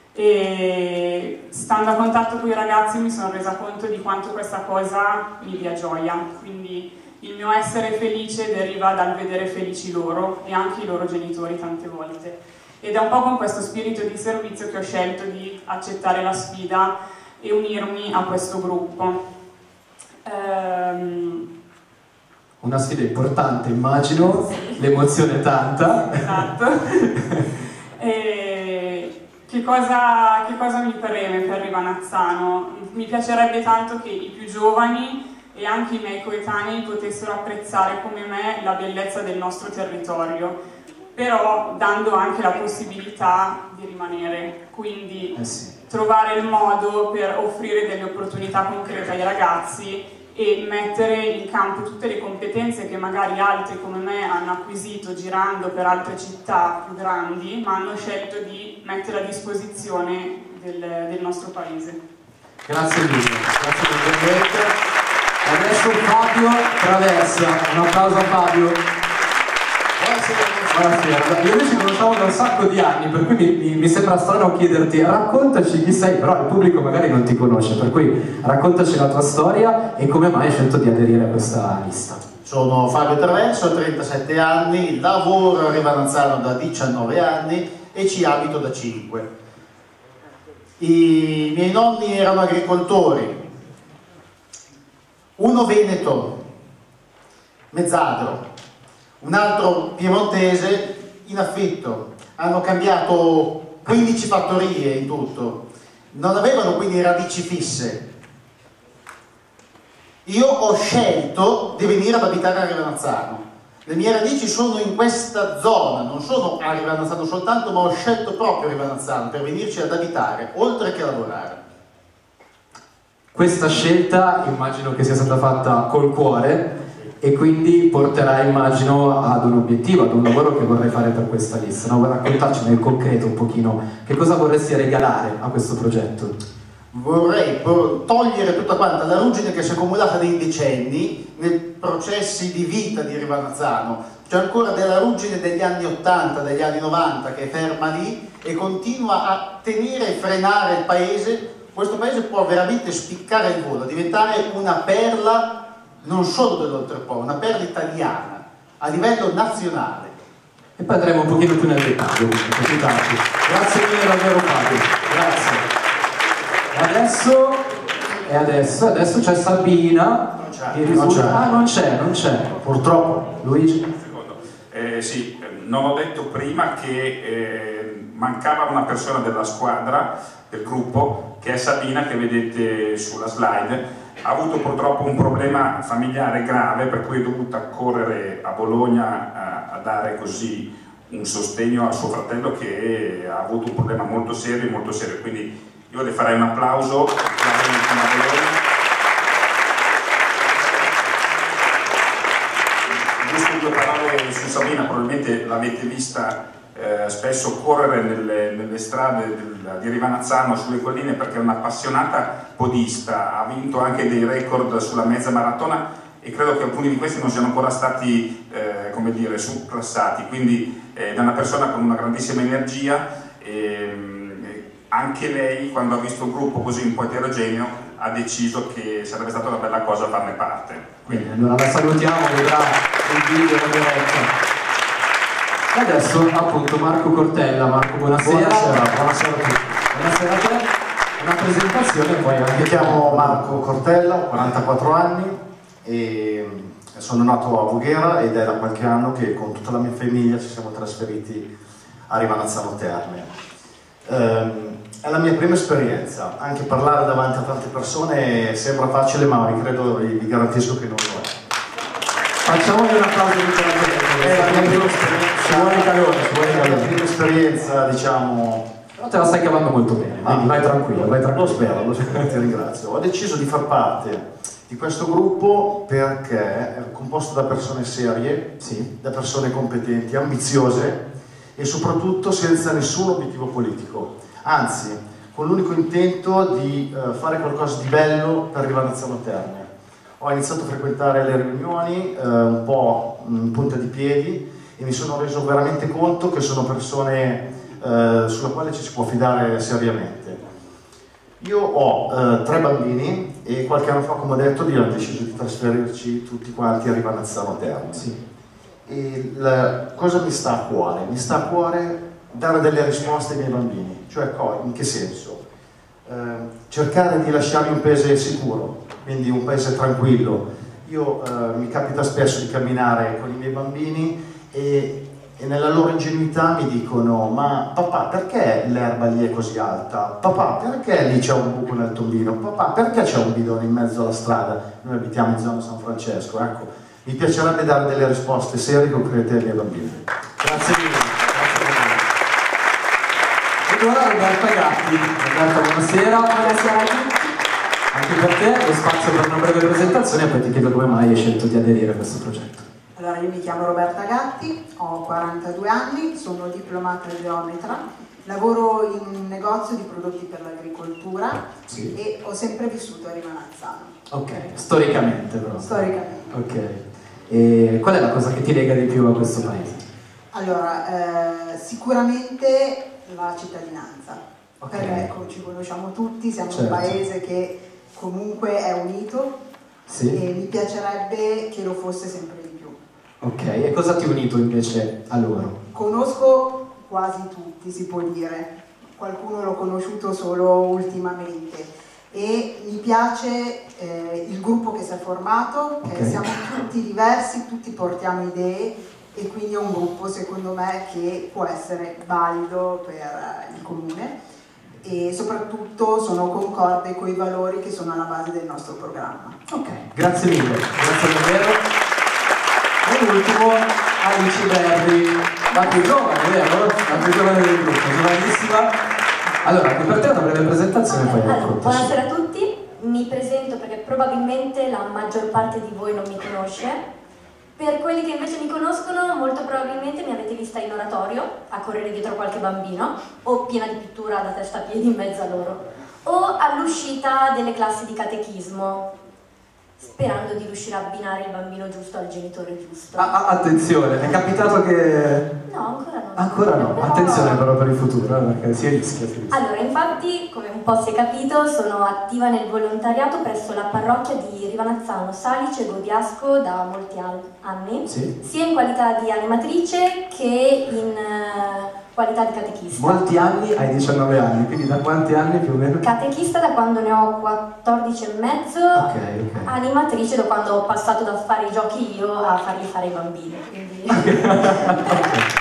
E stando a contatto con i ragazzi mi sono resa conto di quanto questa cosa mi dia gioia, quindi il mio essere felice deriva dal vedere felici loro e anche i loro genitori tante volte, ed è un po' con questo spirito di servizio che ho scelto di accettare la sfida e unirmi a questo gruppo. Ehm, Una sfida importante, immagino, sì. L'emozione è tanta. Esatto. E che, cosa, che cosa mi preme per Rivanazzano? Mi piacerebbe tanto che i più giovani e anche i miei coetanei potessero apprezzare come me la bellezza del nostro territorio, però dando anche la possibilità di rimanere, quindi eh sì. Trovare il modo per offrire delle opportunità concrete ai ragazzi e mettere in campo tutte le competenze che magari altri come me hanno acquisito girando per altre città più grandi, ma hanno scelto di mettere a disposizione del, del nostro paese. Grazie mille, grazie mille. Adesso Fabio Traversa, un applauso a Fabio. Buonasera, io ci conosciamo da un sacco di anni, per cui mi, mi, mi sembra strano chiederti raccontaci chi sei, però il pubblico magari non ti conosce, per cui raccontaci la tua storia e come mai hai scelto di aderire a questa lista. Sono Fabio Traverso, ho trentasette anni, lavoro a Rivanazzano da diciannove anni e ci abito da cinque. I miei nonni erano agricoltori, uno veneto, mezzadro, un altro piemontese in affitto. Hanno cambiato quindici fattorie in tutto, non avevano quindi radici fisse. Io ho scelto di venire ad abitare a Rivanazzano. Le mie radici sono in questa zona, non sono a Rivanazzano soltanto, ma ho scelto proprio Rivanazzano per venirci ad abitare, oltre che a lavorare. Questa scelta immagino che sia stata fatta col cuore e quindi porterà, immagino, ad un obiettivo, ad un lavoro che vorrei fare per questa lista. No? Vuoi raccontarci nel concreto un pochino che cosa vorresti regalare a questo progetto? Vorrei togliere tutta quanta la ruggine che si è accumulata nei decenni nei processi di vita di Rivanazzano. C'è ancora della ruggine degli anni ottanta, degli anni novanta che è ferma lì e continua a tenere e frenare il paese. Questo paese può veramente spiccare il volo, diventare una perla non solo dell'Oltrepò, una perla italiana a livello nazionale. E poi andremo un pochino più nel dettaglio. Grazie mille davvero Fabio, grazie. Adesso, e adesso, adesso c'è Sabina. Non c'è, non c'è. Ah, non c'è, non c'è, purtroppo. Luigi? Eh, sì, non ho detto prima che eh, mancava una persona della squadra, del gruppo, che è Sabina, che vedete sulla slide. Ha avuto purtroppo un problema familiare grave, per cui è dovuta correre a Bologna a, a dare così un sostegno al suo fratello che ha avuto un problema molto serio, molto serio. Quindi io le farei un applauso a Bologna. Giusto due parole su Sabina, probabilmente l'avete vista Eh, spesso correre nelle, nelle strade del, di Rivanazzano, sulle colline, perché è un'appassionata podista, ha vinto anche dei record sulla mezza maratona e credo che alcuni di questi non siano ancora stati eh, come dire, surclassati, quindi eh, è una persona con una grandissima energia e anche lei, quando ha visto un gruppo così un po' eterogeneo, ha deciso che sarebbe stata una bella cosa farne parte. Quindi allora la salutiamo, vedrà il video in diretta. E adesso appunto Marco Cortella. Marco, buonasera. Buonasera, buonasera a tutti. Buonasera a te. Una presentazione poi anche. Mi chiamo Marco Cortella, ho quarantaquattro anni e sono nato a Voghera ed è da qualche anno che con tutta la mia famiglia ci siamo trasferiti a Rivanazzano Terme. Ehm, è la mia prima esperienza, anche parlare davanti a tante persone sembra facile, ma vi credo, vi garantisco che non lo è. Facciamogli un applauso di coraggio. È la mia prima esperienza. Ci vuole calore, ci vuole calore. È la prima esperienza, diciamo. Però te la stai cavando molto bene, ah, vai tranquillo, vai tranquillo. Lo spero, lo spero, ti ringrazio. Ho deciso di far parte di questo gruppo perché è composto da persone serie, sì, da persone competenti, ambiziose e soprattutto senza nessun obiettivo politico. Anzi, con l'unico intento di uh, fare qualcosa di bello per Rivanazzano Terme. Ho iniziato a frequentare le riunioni uh, un po' in punta di piedi e mi sono reso veramente conto che sono persone uh, sulla quale ci si può fidare seriamente. Io ho uh, tre bambini e qualche anno fa, come ho detto, abbiamo deciso di trasferirci tutti quanti a Rivanazzano Terme. Sì. E la, cosa mi sta a cuore? Mi sta a cuore dare delle risposte ai miei bambini, cioè in che senso? Uh, cercare di lasciargli un paese sicuro, quindi un paese tranquillo. io eh, mi capita spesso di camminare con i miei bambini e, e nella loro ingenuità mi dicono: ma papà, perché l'erba lì è così alta? Papà, perché lì c'è un buco nel tombino? Papà, perché c'è un bidone in mezzo alla strada? Noi abitiamo in zona San Francesco, ecco, mi piacerebbe dare delle risposte serie e concrete ai miei bambini. Grazie mille. E ora Roberta Gatti. Roberta, buonasera. Buonasera a tutti. Anche per te lo spazio per una breve presentazione e poi ti chiedo come mai hai scelto di aderire a questo progetto. Allora, io mi chiamo Roberta Gatti, ho quarantadue anni, sono diplomata geometra, lavoro in un negozio di prodotti per l'agricoltura, sì, e ho sempre vissuto a Rivanazzano. Ok, storicamente però. Storicamente. Ok. E qual è la cosa che ti lega di più a questo paese? Allora, eh, sicuramente la cittadinanza, okay, perché ecco, ci conosciamo tutti, siamo, certo, un paese che comunque è unito, sì, e mi piacerebbe che lo fosse sempre di più. Ok, e cosa ti ha unito invece a loro? Conosco quasi tutti, si può dire, qualcuno l'ho conosciuto solo ultimamente e mi piace eh, il gruppo che si è formato, okay, che siamo tutti diversi, tutti portiamo idee e quindi è un gruppo secondo me che può essere valido per il comune e soprattutto sono concorde con i valori che sono alla base del nostro programma. Ok, grazie mille, grazie davvero. E l'ultimo, Alice Berri, la più giovane, vero? La più giovane del gruppo, giovanissima. Allora, anche per te una breve presentazione, poi allora, buonasera a tutti, mi presento perché probabilmente la maggior parte di voi non mi conosce. Per quelli che invece mi conoscono, molto probabilmente mi avete vista in oratorio, a correre dietro qualche bambino, o piena di pittura da testa a piedi in mezzo a loro, o all'uscita delle classi di catechismo, sperando di riuscire a abbinare il bambino giusto al genitore giusto. Ah, ah, attenzione, è capitato che... No, ancora no. Ancora no, però... attenzione però per il futuro, eh, perché si rischia, si rischia. Allora, infatti, come un po' si è capito, sono attiva nel volontariato presso la parrocchia di Rivanazzano, Salice, Godiasco da molti anni, sì, sia in qualità di animatrice che in uh, qualità di catechista. Molti anni, hai diciannove anni, quindi da quanti anni più o meno? Catechista da quando ne ho quattordici e mezzo, okay, okay. Animatrice da quando ho passato da fare i giochi io a farli fare i bambini. Quindi... Okay.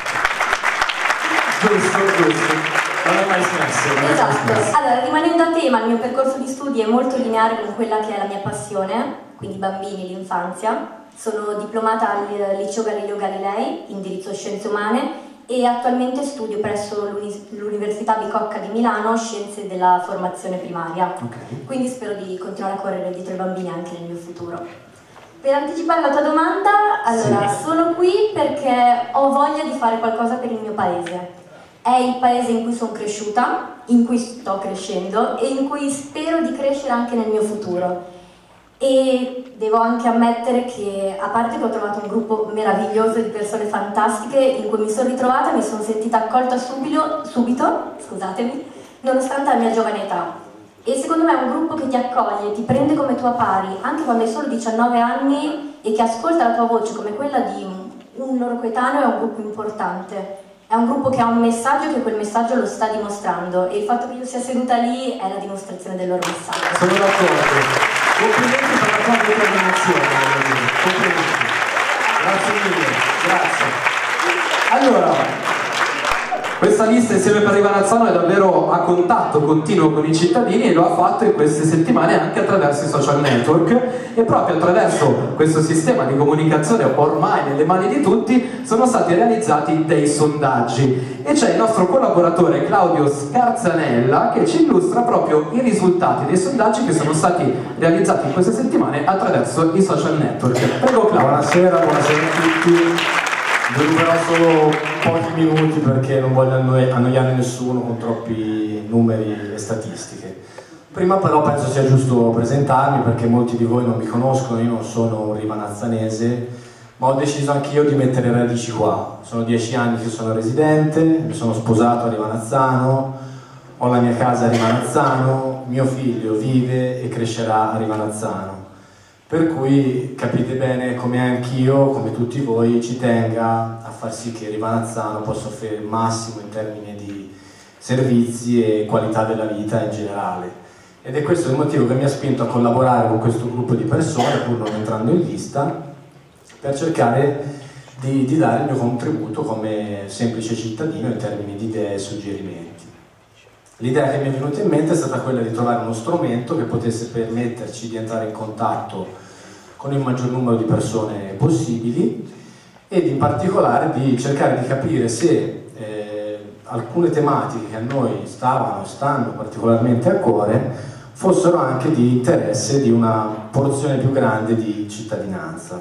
Giusto, giusto, non è mai smesso. Esatto, allora rimanendo a tema, il mio percorso di studi è molto lineare con quella che è la mia passione, quindi bambini, l'infanzia. Sono diplomata al Liceo Galileo Galilei, indirizzo Scienze Umane, e attualmente studio presso l'Università Bicocca di Milano Scienze della Formazione Primaria. Okay. Quindi spero di continuare a correre dietro i bambini anche nel mio futuro. Per anticipare la tua domanda, allora, sì, sono qui perché ho voglia di fare qualcosa per il mio paese. È il paese in cui sono cresciuta, in cui sto crescendo e in cui spero di crescere anche nel mio futuro. E devo anche ammettere che, a parte che ho trovato un gruppo meraviglioso di persone fantastiche in cui mi sono ritrovata, mi sono sentita accolta subito, subito, scusatemi, nonostante la mia giovane età. E secondo me è un gruppo che ti accoglie, ti prende come tua pari, anche quando hai solo diciannove anni, e che ascolta la tua voce come quella di un loro coetaneo, è un gruppo importante. È un gruppo che ha un messaggio e che quel messaggio lo sta dimostrando, e il fatto che io sia seduta lì è la dimostrazione del loro messaggio. Sono d'accordo. Complimenti per la tua determinazione. Complimenti. Grazie mille. Grazie. Allora, questa lista Insieme per Rivanazzano è davvero a contatto continuo con i cittadini e lo ha fatto in queste settimane anche attraverso i social network, e proprio attraverso questo sistema di comunicazione ormai nelle mani di tutti sono stati realizzati dei sondaggi, e c'è il nostro collaboratore Claudio Scarzanella che ci illustra proprio i risultati dei sondaggi che sono stati realizzati in queste settimane attraverso i social network. Prego Claudio. Buonasera, buonasera a tutti. Vi ruberò solo pochi minuti perché non voglio annoiare nessuno con troppi numeri e statistiche. Prima però penso sia giusto presentarmi perché molti di voi non mi conoscono. Io non sono un rivanazzanese, ma ho deciso anch'io di mettere radici qua. Sono dieci anni che sono residente, mi sono sposato a Rivanazzano, ho la mia casa a Rivanazzano, mio figlio vive e crescerà a Rivanazzano. Per cui capite bene come anch'io, come tutti voi, ci tenga a far sì che Rivanazzano possa offrire il massimo in termini di servizi e qualità della vita in generale. ed è questo il motivo che mi ha spinto a collaborare con questo gruppo di persone, pur non entrando in lista, per cercare di, di dare il mio contributo come semplice cittadino in termini di idee e suggerimenti. L'idea che mi è venuta in mente è stata quella di trovare uno strumento che potesse permetterci di entrare in contatto con il maggior numero di persone possibili ed in particolare di cercare di capire se eh, alcune tematiche che a noi stavano, stanno particolarmente a cuore fossero anche di interesse di una porzione più grande di cittadinanza.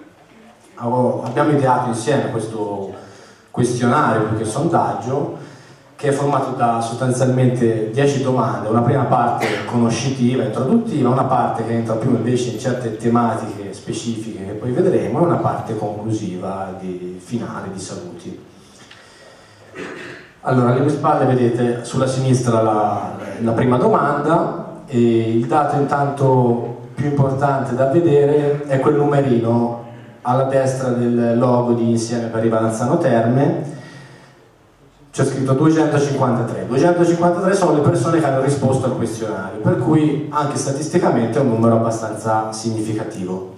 Abbiamo ideato insieme questo questionario, più che sondaggio, che è formato da sostanzialmente dieci domande, una prima parte conoscitiva, introduttiva, una parte che entra più invece in certe tematiche specifiche che poi vedremo, e una parte conclusiva, di, finale, di saluti. Allora, alle mie spalle vedete sulla sinistra la, la prima domanda, e il dato intanto più importante da vedere è quel numerino alla destra del logo di Insieme per Rivanazzano Terme. C'è scritto duecentocinquantatré. duecentocinquantatré sono le persone che hanno risposto al questionario, per cui anche statisticamente è un numero abbastanza significativo.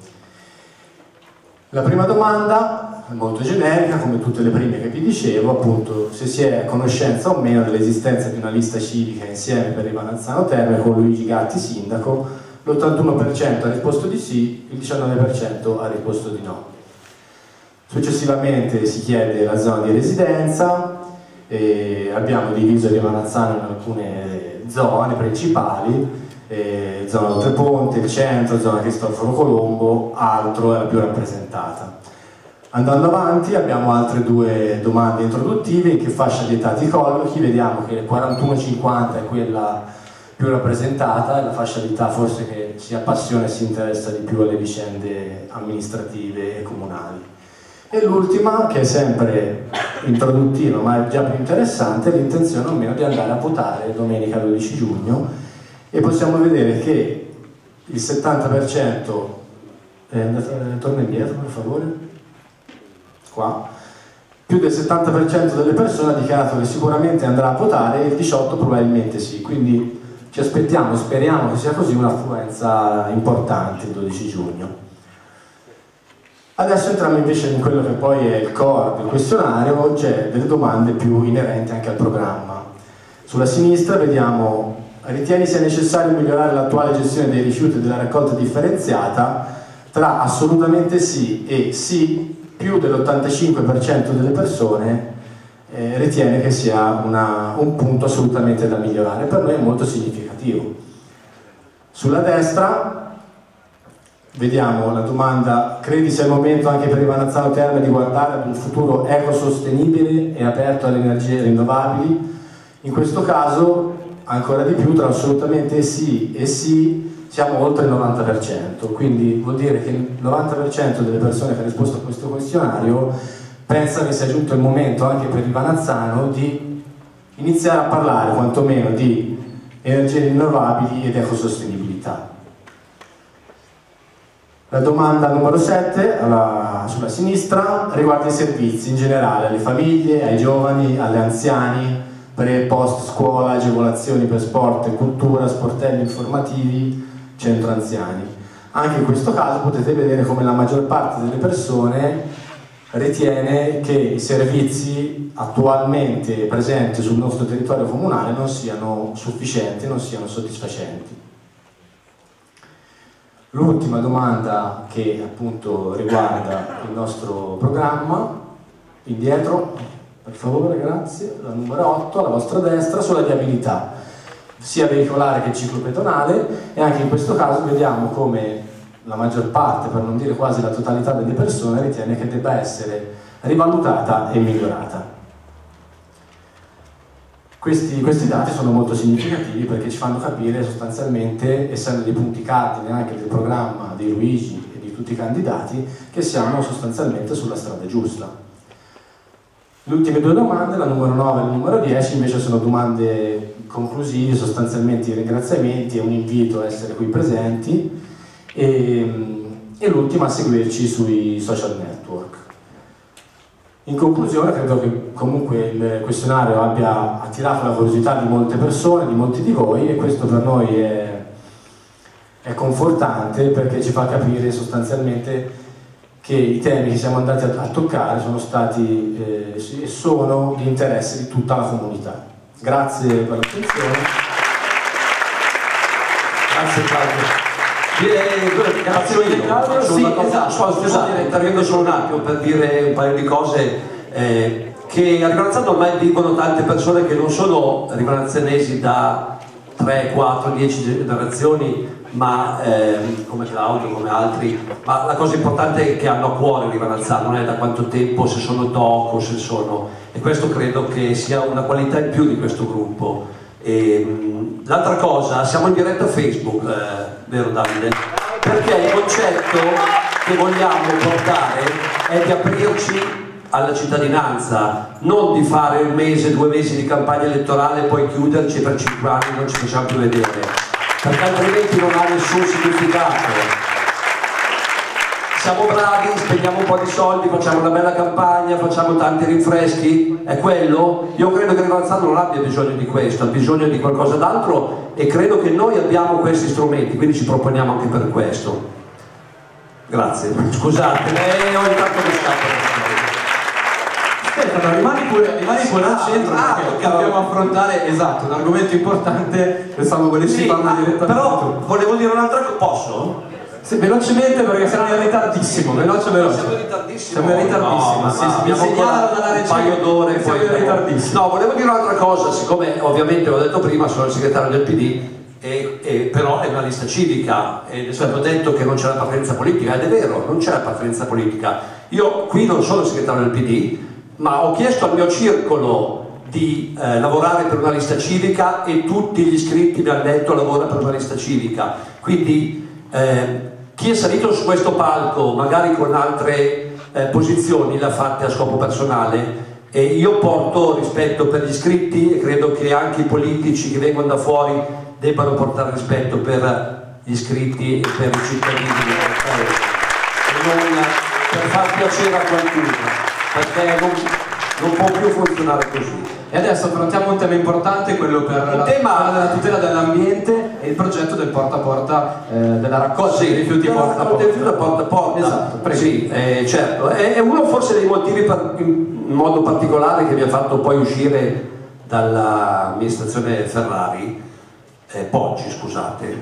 La prima domanda è molto generica, come tutte le prime che vi dicevo, appunto se si è a conoscenza o meno dell'esistenza di una lista civica Insieme per Rivanazzano Terme con Luigi Gatti sindaco. L'ottantuno per cento ha risposto di sì, il diciannove per cento ha risposto di no. Successivamente si chiede la zona di residenza, e abbiamo diviso Rivanazzano in alcune zone principali, eh, zona Oltreponte, il centro, zona Cristoforo Colombo, altro è la più rappresentata. Andando avanti abbiamo altre due domande introduttive: in che fascia di età ti collochi? Vediamo che il quarantuno cinquanta è quella più rappresentata, è la fascia di età forse che si appassiona e si interessa di più alle vicende amministrative e comunali. E l'ultima, che è sempre introduttiva ma è già più interessante, è l'intenzione o meno di andare a votare domenica dodici giugno, e possiamo vedere che il settanta per cento eh, torna indietro per favore, qua, più del settanta per cento delle persone ha dichiarato che sicuramente andrà a votare e il diciotto per cento probabilmente sì, quindi ci aspettiamo, speriamo che sia così, un'affluenza importante il dodici giugno. Adesso entriamo invece in quello che poi è il core del questionario, cioè delle domande più inerenti anche al programma. Sulla sinistra vediamo: ritieni sia necessario migliorare l'attuale gestione dei rifiuti e della raccolta differenziata? Tra assolutamente sì e sì, più dell'ottantacinque per cento delle persone eh, ritiene che sia una, un punto assolutamente da migliorare. Per noi è molto significativo. Sulla destra vediamo la domanda: credi sia il momento anche per Rivanazzano Terme di guardare ad un futuro ecosostenibile e aperto alle energie rinnovabili? In questo caso ancora di più, tra assolutamente sì e sì siamo oltre il novanta per cento, quindi vuol dire che il novanta per cento delle persone che hanno risposto a questo questionario pensa che sia giunto il momento anche per Rivanazzano di iniziare a parlare quantomeno di energie rinnovabili ed ecosostenibilità. La domanda numero sette, alla, sulla sinistra, riguarda i servizi in generale, alle famiglie, ai giovani, agli anziani, pre e post scuola, agevolazioni per sport e cultura, sportelli informativi, centro anziani. Anche in questo caso potete vedere come la maggior parte delle persone ritiene che i servizi attualmente presenti sul nostro territorio comunale non siano sufficienti, non siano soddisfacenti. L'ultima domanda, che appunto riguarda il nostro programma, indietro per favore, grazie, la numero otto alla vostra destra, sulla viabilità sia veicolare che ciclopedonale, e anche in questo caso vediamo come la maggior parte, per non dire quasi la totalità delle persone, ritiene che debba essere rivalutata e migliorata. Questi, questi dati sono molto significativi perché ci fanno capire sostanzialmente, essendo dei punti cardine anche del programma di Luigi e di tutti i candidati, che siamo sostanzialmente sulla strada giusta. Le ultime due domande, la numero nove e la numero dieci, invece sono domande conclusive, sostanzialmente i ringraziamenti e un invito a essere qui presenti, e, e l'ultima a seguirci sui social network. In conclusione, credo che comunque il questionario abbia attirato la curiosità di molte persone, di molti di voi, e questo per noi è è confortante perché ci fa capire sostanzialmente che i temi che siamo andati a, a toccare sono stati e eh, sono di interesse di tutta la comunità. Grazie per l'attenzione. Grazie Claudio. Eh, grazie mille Claudio. Sì, esatto, scusate, intervengo solo un attimo per dire un paio di cose eh, che a Rivannazzano ormai vivono tante persone che non sono rivannazzanesi da tre, quattro, dieci generazioni, ma eh, come Claudio, come altri, ma la cosa importante è che hanno a cuore Rivanazzano, non è da quanto tempo, se sono doc o se sono, e questo credo che sia una qualità in più di questo gruppo. L'altra cosa, siamo in diretta Facebook, eh, vero Davide? Perché il concetto che vogliamo portare è di aprirci alla cittadinanza, non di fare un mese, due mesi di campagna elettorale e poi chiuderci e per cinque anni non ci facciamo più vedere, perché altrimenti non ha nessun significato. Siamo bravi, spendiamo un po' di soldi, facciamo una bella campagna, facciamo tanti rinfreschi, è quello? Io credo che Rivanazzano non abbia bisogno di questo, ha bisogno di qualcosa d'altro e credo che noi abbiamo questi strumenti, quindi ci proponiamo anche per questo. Grazie, scusate, eh, ho intanto mi scappo. Stefano, rimani pure, rimani pure al centro ah, perché ah, dobbiamo affrontare, esatto, un argomento importante, pensavo volessi sì, farlo ah, direttamente. Però volevo dire un'altra cosa, posso? Sì, velocemente perché siamo in ritardissimo, veloce veloce. Siamo in ritardissimo. Siamo in ritardissimo, no, sì, ma sì, mi segnalano dalla regia. Un paio d'ore, siamo in ritardissimo. No, volevo dire un'altra cosa, siccome ovviamente ho detto prima, sono il segretario del P D, e, e, però è una lista civica ed è stato detto che non c'è l'appartenenza politica, ed è vero, non c'è l'appartenenza politica. Io qui non sono il segretario del P D, ma ho chiesto al mio circolo di eh, lavorare per una lista civica e tutti gli iscritti mi hanno detto lavora per una lista civica, quindi eh, chi è salito su questo palco magari con altre eh, posizioni l'ha fatte a scopo personale e io porto rispetto per gli iscritti e credo che anche i politici che vengono da fuori debbano portare rispetto per gli iscritti e per i cittadini di questo paese e non per far piacere a qualcuno, perché non, non può più funzionare così. E adesso affrontiamo un tema importante, quello per la, tema... della tutela dell'ambiente e il progetto del porta a porta, eh, della raccolta sì, dei rifiuti porta a porta. Rifiuti porta a porta. Esatto, sì, eh, certo. È, è uno forse dei motivi per, in modo particolare che mi ha fatto poi uscire dall'amministrazione Ferrari, eh, Poggi, scusate.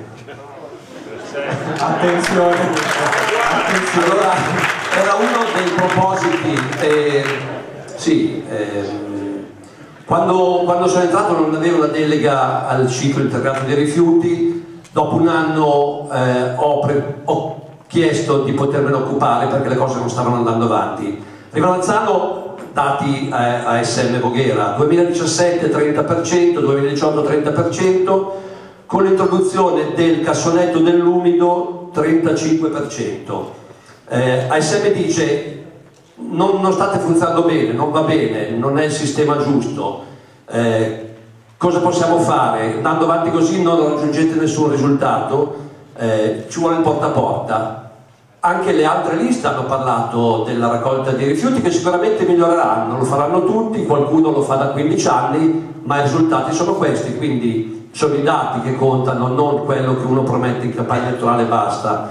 Attenzione. Attenzione. Allora, era uno dei propositi, eh, sì, eh, Quando, quando sono entrato non avevo la delega al ciclo integrato dei rifiuti, dopo un anno eh, ho, pre, ho chiesto di potermene occupare perché le cose non stavano andando avanti. Rivanazzano, dati eh, a S M Voghera, duemiladiciassette trenta per cento, duemiladiciotto trenta per cento, con l'introduzione del cassonetto dell'umido trentacinque per cento. Eh, A S M dice Non, non state funzionando bene, non va bene, non è il sistema giusto, eh, cosa possiamo fare? Andando avanti così non raggiungete nessun risultato, eh, ci vuole il porta a porta. Anche le altre liste hanno parlato della raccolta dei rifiuti che sicuramente miglioreranno, lo faranno tutti, qualcuno lo fa da quindici anni, ma i risultati sono questi, quindi sono i dati che contano, non quello che uno promette in campagna elettorale e basta.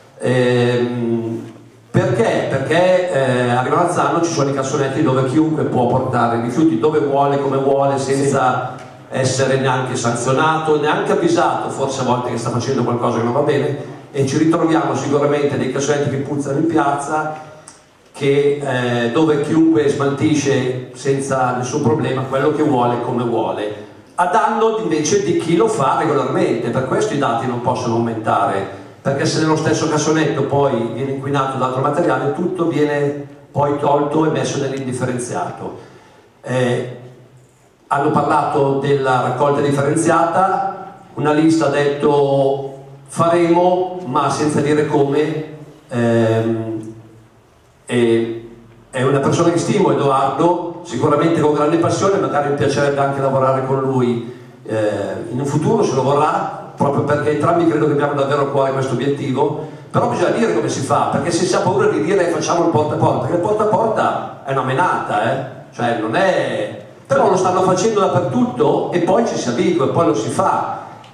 Ehm, Perché? Perché eh, a Rivanazzano ci sono i cassonetti dove chiunque può portare i rifiuti dove vuole, come vuole, senza sì. essere neanche sanzionato, neanche avvisato, forse a volte che sta facendo qualcosa che non va bene, e ci ritroviamo sicuramente dei cassonetti che puzzano in piazza, che, eh, dove chiunque smaltisce senza nessun problema quello che vuole, come vuole, a danno invece di chi lo fa regolarmente. Per questo i dati non possono aumentare, perché se nello stesso cassonetto poi viene inquinato da altro materiale, tutto viene poi tolto e messo nell'indifferenziato. Eh, hanno parlato della raccolta differenziata, una lista ha detto faremo, ma senza dire come, ehm, e è una persona che stimo, Edoardo, sicuramente con grande passione, magari mi piacerebbe anche lavorare con lui eh, in un futuro, se lo vorrà, proprio perché entrambi credo che abbiamo davvero a cuore questo obiettivo, però bisogna dire come si fa, perché se si ha paura di dire facciamo il porta a porta, perché il porta a porta è una menata, eh? Cioè non è... però lo stanno facendo dappertutto e poi ci si abitua e poi lo si fa,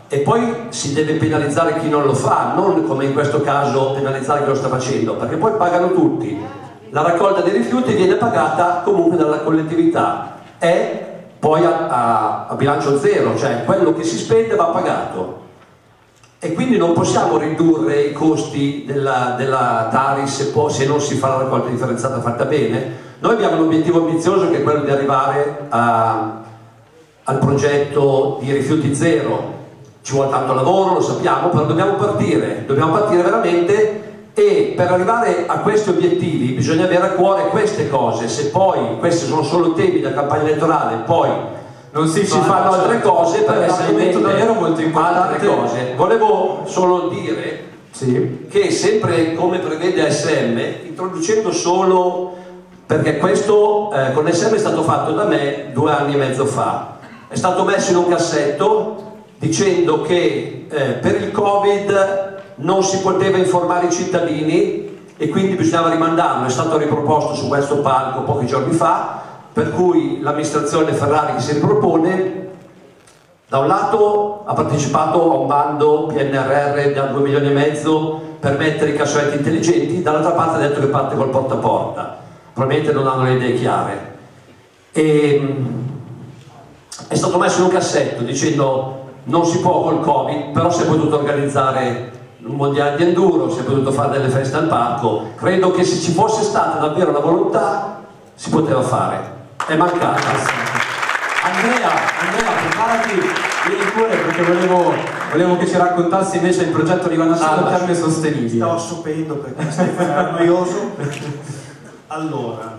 e poi si deve penalizzare chi non lo fa, non come in questo caso penalizzare chi lo sta facendo, perché poi pagano tutti. La raccolta dei rifiuti viene pagata comunque dalla collettività, è poi a, a, a bilancio zero, cioè quello che si spende va pagato. E quindi non possiamo ridurre i costi della, della Tari se, può, se non si fa la raccolta differenziata fatta bene. Noi abbiamo un obiettivo ambizioso che è quello di arrivare a, al progetto di rifiuti zero. Ci vuole tanto lavoro, lo sappiamo, però dobbiamo partire, dobbiamo partire veramente, e per arrivare a questi obiettivi bisogna avere a cuore queste cose. Se poi questi sono solo temi da campagna elettorale, poi non si, si fanno altre cose per essere in davvero molto importante. Altre cose. Volevo solo dire sì, che sempre come prevede A S M, introducendo solo, perché questo eh, con A S M è stato fatto da me due anni e mezzo fa, è stato messo in un cassetto dicendo che eh, per il Covid non si poteva informare i cittadini e quindi bisognava rimandarlo. È stato riproposto su questo palco pochi giorni fa, per cui l'amministrazione Ferrari che si ripropone, da un lato ha partecipato a un bando P N R R da due milioni e mezzo per mettere i cassonetti intelligenti, dall'altra parte ha detto che parte col porta a porta, probabilmente non hanno le idee chiare. E, è stato messo in un cassetto dicendo non si può col Covid, però si è potuto organizzare un mondiale di enduro, si è potuto fare delle feste al parco. Credo che se ci fosse stata davvero la volontà si poteva fare, è mancata. Andrea, Andrea, preparati, vieni pure, perché volevo, volevo che ci raccontassi invece il progetto Rivanazzano a terme sostenibili. Stavo assopendo perché Stefano era noioso. Allora,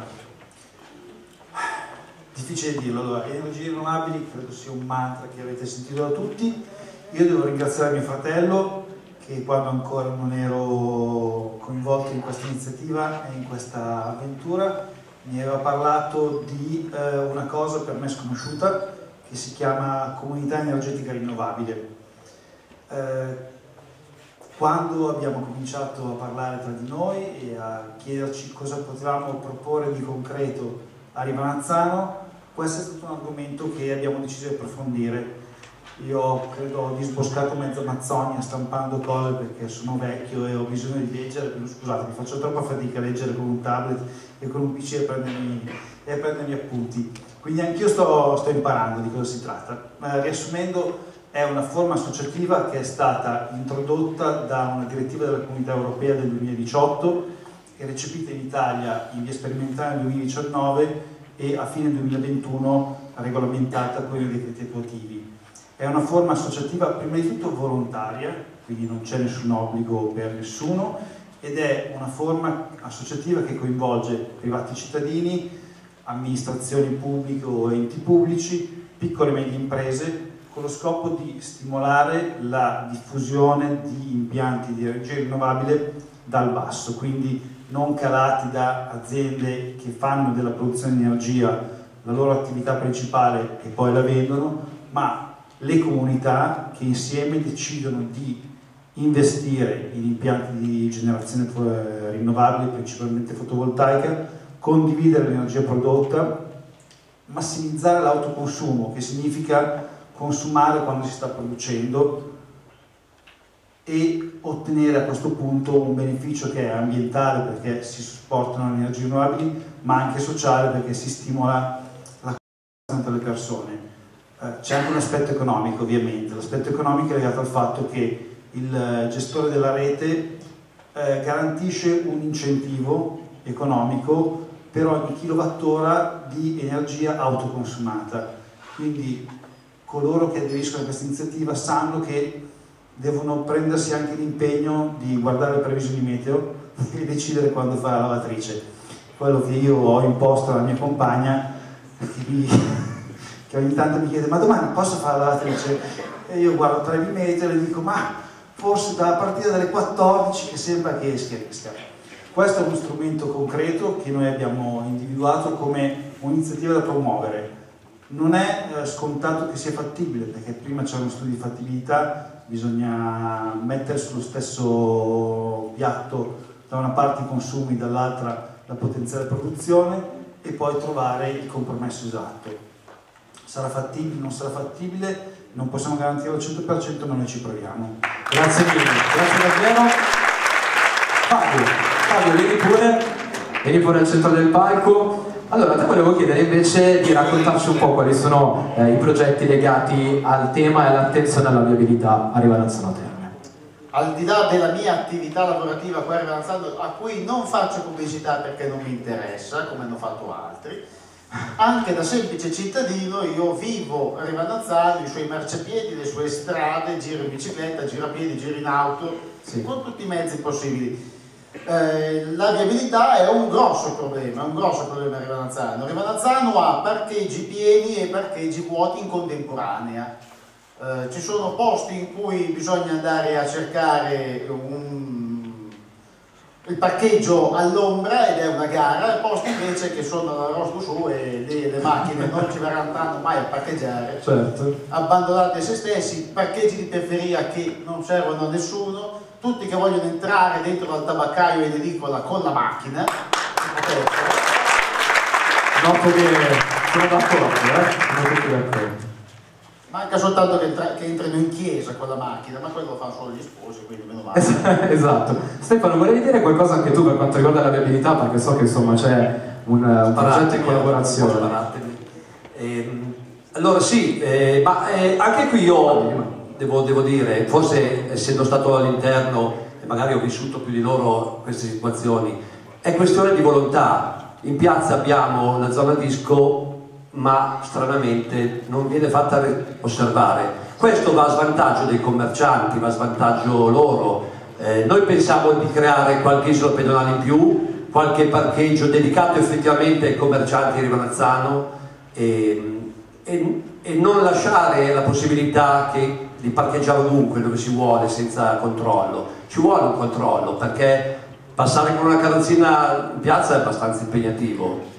difficile dirlo. Allora, energie rinnovabili credo sia un mantra che avete sentito da tutti. Io devo ringraziare mio fratello, che quando ancora non ero coinvolto in questa iniziativa e in questa avventura mi aveva parlato di eh, una cosa per me sconosciuta che si chiama comunità energetica rinnovabile. Eh, quando abbiamo cominciato a parlare tra di noi e a chiederci cosa potevamo proporre di concreto a Rivanazzano, questo è stato un argomento che abbiamo deciso di approfondire. Io credo ho disboscato mezza Amazzonia stampando cose perché sono vecchio e ho bisogno di leggere, scusate, mi faccio troppa fatica a leggere con un tablet e con un P C e a prendermi, e a prendermi appunti. Quindi anch'io sto, sto imparando di cosa si tratta. Ma riassumendo, è una forma associativa che è stata introdotta da una direttiva della Comunità Europea del duemiladiciotto e recepita in Italia in via sperimentale nel duemiladiciannove e a fine duemilaventuno regolamentata con i decreti attuativi. È una forma associativa prima di tutto volontaria, quindi non c'è nessun obbligo per nessuno, ed è una forma associativa che coinvolge privati cittadini, amministrazioni pubbliche o enti pubblici, piccole e medie imprese, con lo scopo di stimolare la diffusione di impianti di energia rinnovabile dal basso, quindi non calati da aziende che fanno della produzione di energia la loro attività principale e poi la vendono, ma le comunità che insieme decidono di investire in impianti di generazione rinnovabile, principalmente fotovoltaica, condividere l'energia prodotta, massimizzare l'autoconsumo, che significa consumare quando si sta producendo, e ottenere a questo punto un beneficio che è ambientale perché si supportano le energie rinnovabili, ma anche sociale perché si stimola la collaborazione tra le persone. C'è anche un aspetto economico, ovviamente. L'aspetto economico è legato al fatto che il gestore della rete eh, garantisce un incentivo economico per ogni kilowattora di energia autoconsumata. Quindi coloro che aderiscono a questa iniziativa sanno che devono prendersi anche l'impegno di guardare le previsioni meteo e decidere quando fare la lavatrice. Quello che io ho imposto alla mia compagna, che mi... che ogni tanto mi chiede ma domani posso fare la lavatrice? E io guardo tra i meteo e le dico ma forse da partire dalle quattordici che sembra che esca. Questo è uno strumento concreto che noi abbiamo individuato come un'iniziativa da promuovere. Non è eh, scontato che sia fattibile, perché prima c'è uno studio di fattibilità, bisogna mettere sullo stesso piatto da una parte i consumi, dall'altra la potenziale produzione e poi trovare il compromesso esatto. Sarà fattibile, non sarà fattibile, non possiamo garantire al cento per cento, ma noi ci proviamo. Grazie mille, grazie davvero. Fabio, Fabio, vieni pure, vieni pure al centro del palco. Allora, te volevo chiedere invece di raccontarci un po' quali sono eh, i progetti legati al tema e all'attenzione alla viabilità a Rivanazzano Terme. Al di là della mia attività lavorativa qua a Rivanazzano, a cui non faccio pubblicità perché non mi interessa, come hanno fatto altri, anche da semplice cittadino io vivo a Rivanazzano, i suoi marciapiedi, le sue strade, giro in bicicletta, giro a piedi, giro in auto, sì, con tutti i mezzi possibili. Eh, la viabilità è un grosso problema, è un grosso problema a Rivanazzano. Rivanazzano ha parcheggi pieni e parcheggi vuoti in contemporanea. Eh, ci sono posti in cui bisogna andare a cercare un, il parcheggio all'ombra ed è una gara, e posti invece che sono a rosto su e le, le macchine non ci verranno mai a parcheggiare, certo, abbandonati a se stessi, parcheggi di periferia che non servono a nessuno, tutti che vogliono entrare dentro al tabaccaio e l'edicola con la macchina. Noto che sono d'accordo, eh? Manca soltanto che, che entrino in chiesa con la macchina, ma quello lo fanno solo gli sposi, quindi meno male. Esatto. Stefano, volevi dire qualcosa anche tu per quanto riguarda la viabilità, perché so che insomma c'è un, un progetto in collaborazione. Eh, allora sì, eh, ma eh, anche qui io devo, devo dire, forse essendo stato all'interno e magari ho vissuto più di loro queste situazioni, è questione di volontà. In piazza abbiamo una zona disco, ma stranamente non viene fatta osservare. Questo va a svantaggio dei commercianti, va a svantaggio loro. Eh, noi pensiamo di creare qualche isola pedonale in più, qualche parcheggio dedicato effettivamente ai commercianti di Rivanazzano e, e, e non lasciare la possibilità che, di parcheggiare ovunque dove si vuole senza controllo. Ci vuole un controllo, perché passare con una carrozzina in piazza è abbastanza impegnativo.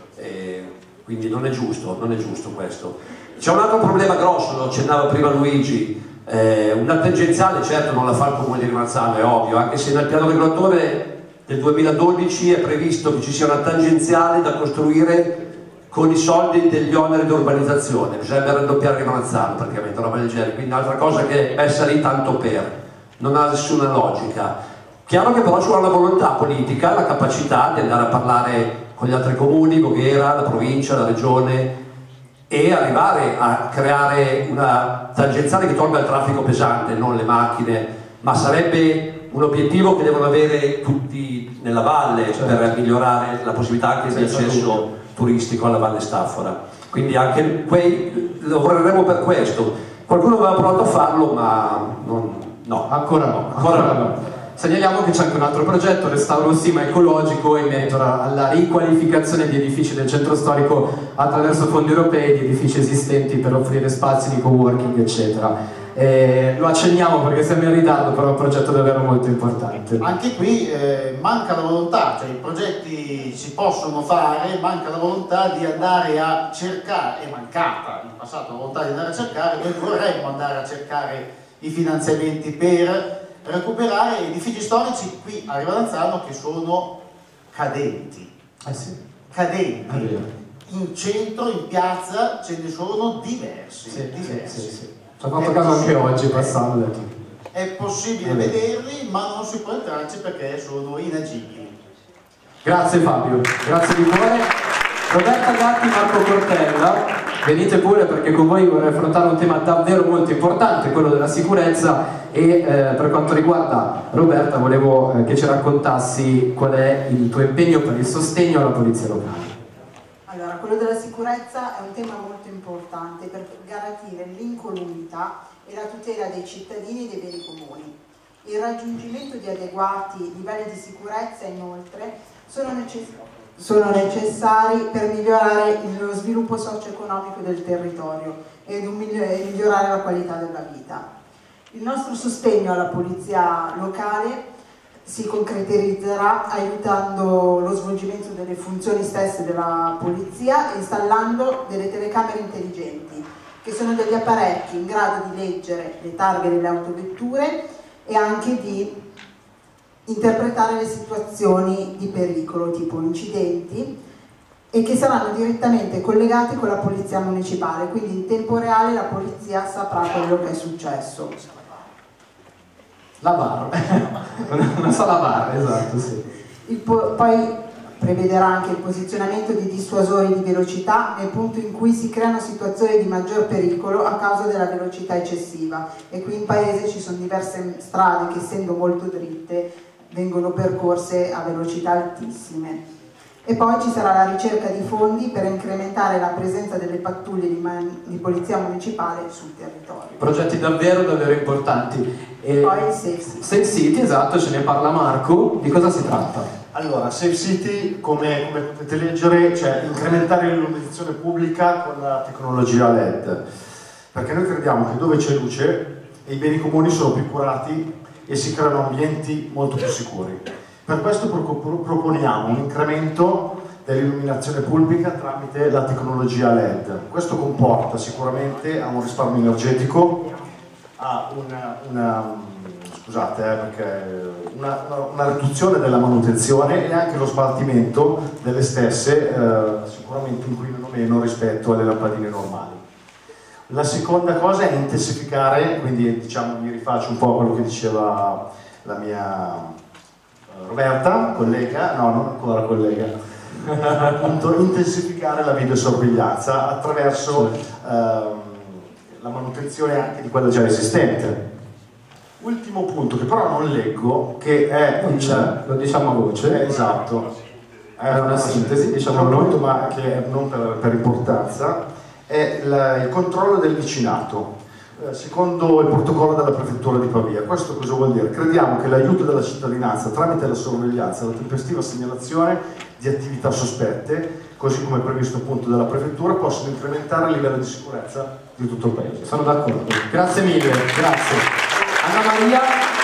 Quindi non è giusto, non è giusto questo. C'è un altro problema grosso, lo accennava prima Luigi, eh, una tangenziale certo non la fa il Comune di Rivanazzano, è ovvio, anche se nel piano regolatore del duemiladodici è previsto che ci sia una tangenziale da costruire con i soldi degli oneri di urbanizzazione, bisogna raddoppiare Rivanazzano praticamente, roba del genere, quindi un'altra cosa che è messa lì tanto per, non ha nessuna logica. Chiaro che però ci vuole la volontà politica, la capacità di andare a parlare con gli altri comuni, Voghera, la provincia, la regione, e arrivare a creare una tangenziale che tolga il traffico pesante, non le macchine, ma sarebbe un obiettivo che devono avere tutti nella valle, certo, per migliorare la possibilità anche di accesso turistico alla Valle Staffora. Quindi anche quei lavoreremo per questo. Qualcuno aveva provato a farlo, ma non, no, ancora no, ancora no. no. Segnaliamo che c'è anche un altro progetto, Restauro Sima Ecologico, in merito alla riqualificazione di edifici del centro storico attraverso fondi europei, di edifici esistenti per offrire spazi di coworking, eccetera. Eh, lo accenniamo perché siamo in ritardo, però è un progetto davvero molto importante. Anche qui eh, manca la volontà, cioè i progetti si possono fare, manca la volontà di andare a cercare, è mancata in passato la volontà di andare a cercare, noi vorremmo andare a cercare i finanziamenti per recuperare edifici storici qui a Rivanazzano che sono cadenti, eh sì. cadenti. In centro, in piazza ce ne sono diversi, sì, diversi. Sì, sì, sì. Ci ha fatto caso anche oggi passando. È possibile Vabbè. vederli, ma non si può entrarci perché sono inagibili. Grazie Fabio, grazie di cuore. Roberta Gatti, Marco Cortella, venite pure perché con voi vorrei affrontare un tema davvero molto importante, quello della sicurezza, e eh, per quanto riguarda Roberta volevo eh, che ci raccontassi qual è il tuo impegno per il sostegno alla polizia locale. Allora, quello della sicurezza è un tema molto importante per garantire l'incolumità e la tutela dei cittadini e dei beni comuni. Il raggiungimento di adeguati livelli di sicurezza, inoltre, sono necessari sono necessari per migliorare lo sviluppo socio-economico del territorio e migliorare la qualità della vita. Il nostro sostegno alla polizia locale si concretizzerà aiutando lo svolgimento delle funzioni stesse della polizia e installando delle telecamere intelligenti, che sono degli apparecchi in grado di leggere le targhe delle autovetture e anche di interpretare le situazioni di pericolo, tipo incidenti, e che saranno direttamente collegati con la polizia municipale, quindi in tempo reale la polizia saprà quello che è successo. La barra, non so la barra, esatto, sì. Il po- poi prevederà anche il posizionamento di dissuasori di velocità nel punto in cui si creano situazioni di maggior pericolo a causa della velocità eccessiva, e qui in paese ci sono diverse strade che, essendo molto dritte, vengono percorse a velocità altissime. E poi ci sarà la ricerca di fondi per incrementare la presenza delle pattuglie di, man- di polizia municipale sul territorio. Progetti davvero davvero importanti. E poi il Safe City. Safe City, esatto, ce ne parla Marco. Di cosa si tratta? Allora, Safe City, come, come potete leggere, cioè incrementare l'illuminazione pubblica con la tecnologia L E D, perché noi crediamo che dove c'è luce i beni comuni sono più curati e si creano ambienti molto più sicuri. Per questo proponiamo un incremento dell'illuminazione pubblica tramite la tecnologia L E D. Questo comporta sicuramente a un risparmio energetico, a una, una, scusate, eh, perché una, una, una riduzione della manutenzione e anche lo smaltimento delle stesse, eh, sicuramente inquinano meno rispetto alle lampadine normali. La seconda cosa è intensificare, quindi diciamo mi rifaccio un po' a quello che diceva la mia Roberta, collega, no, non ancora collega, appunto intensificare la videosorveglianza attraverso ehm, la manutenzione anche di quella già esistente. Ultimo punto che però non leggo, che è il, lo diciamo a voce, eh, esatto, è una sintesi, diciamo molto, ma che non per, per importanza, è il, il controllo del vicinato. Secondo il protocollo della prefettura di Pavia. Questo cosa vuol dire? Crediamo che l'aiuto della cittadinanza tramite la sorveglianza e la tempestiva segnalazione di attività sospette, così come previsto appunto dalla prefettura, possono incrementare il livello di sicurezza di tutto il paese. Sono d'accordo. Grazie mille, grazie. Anna Maria,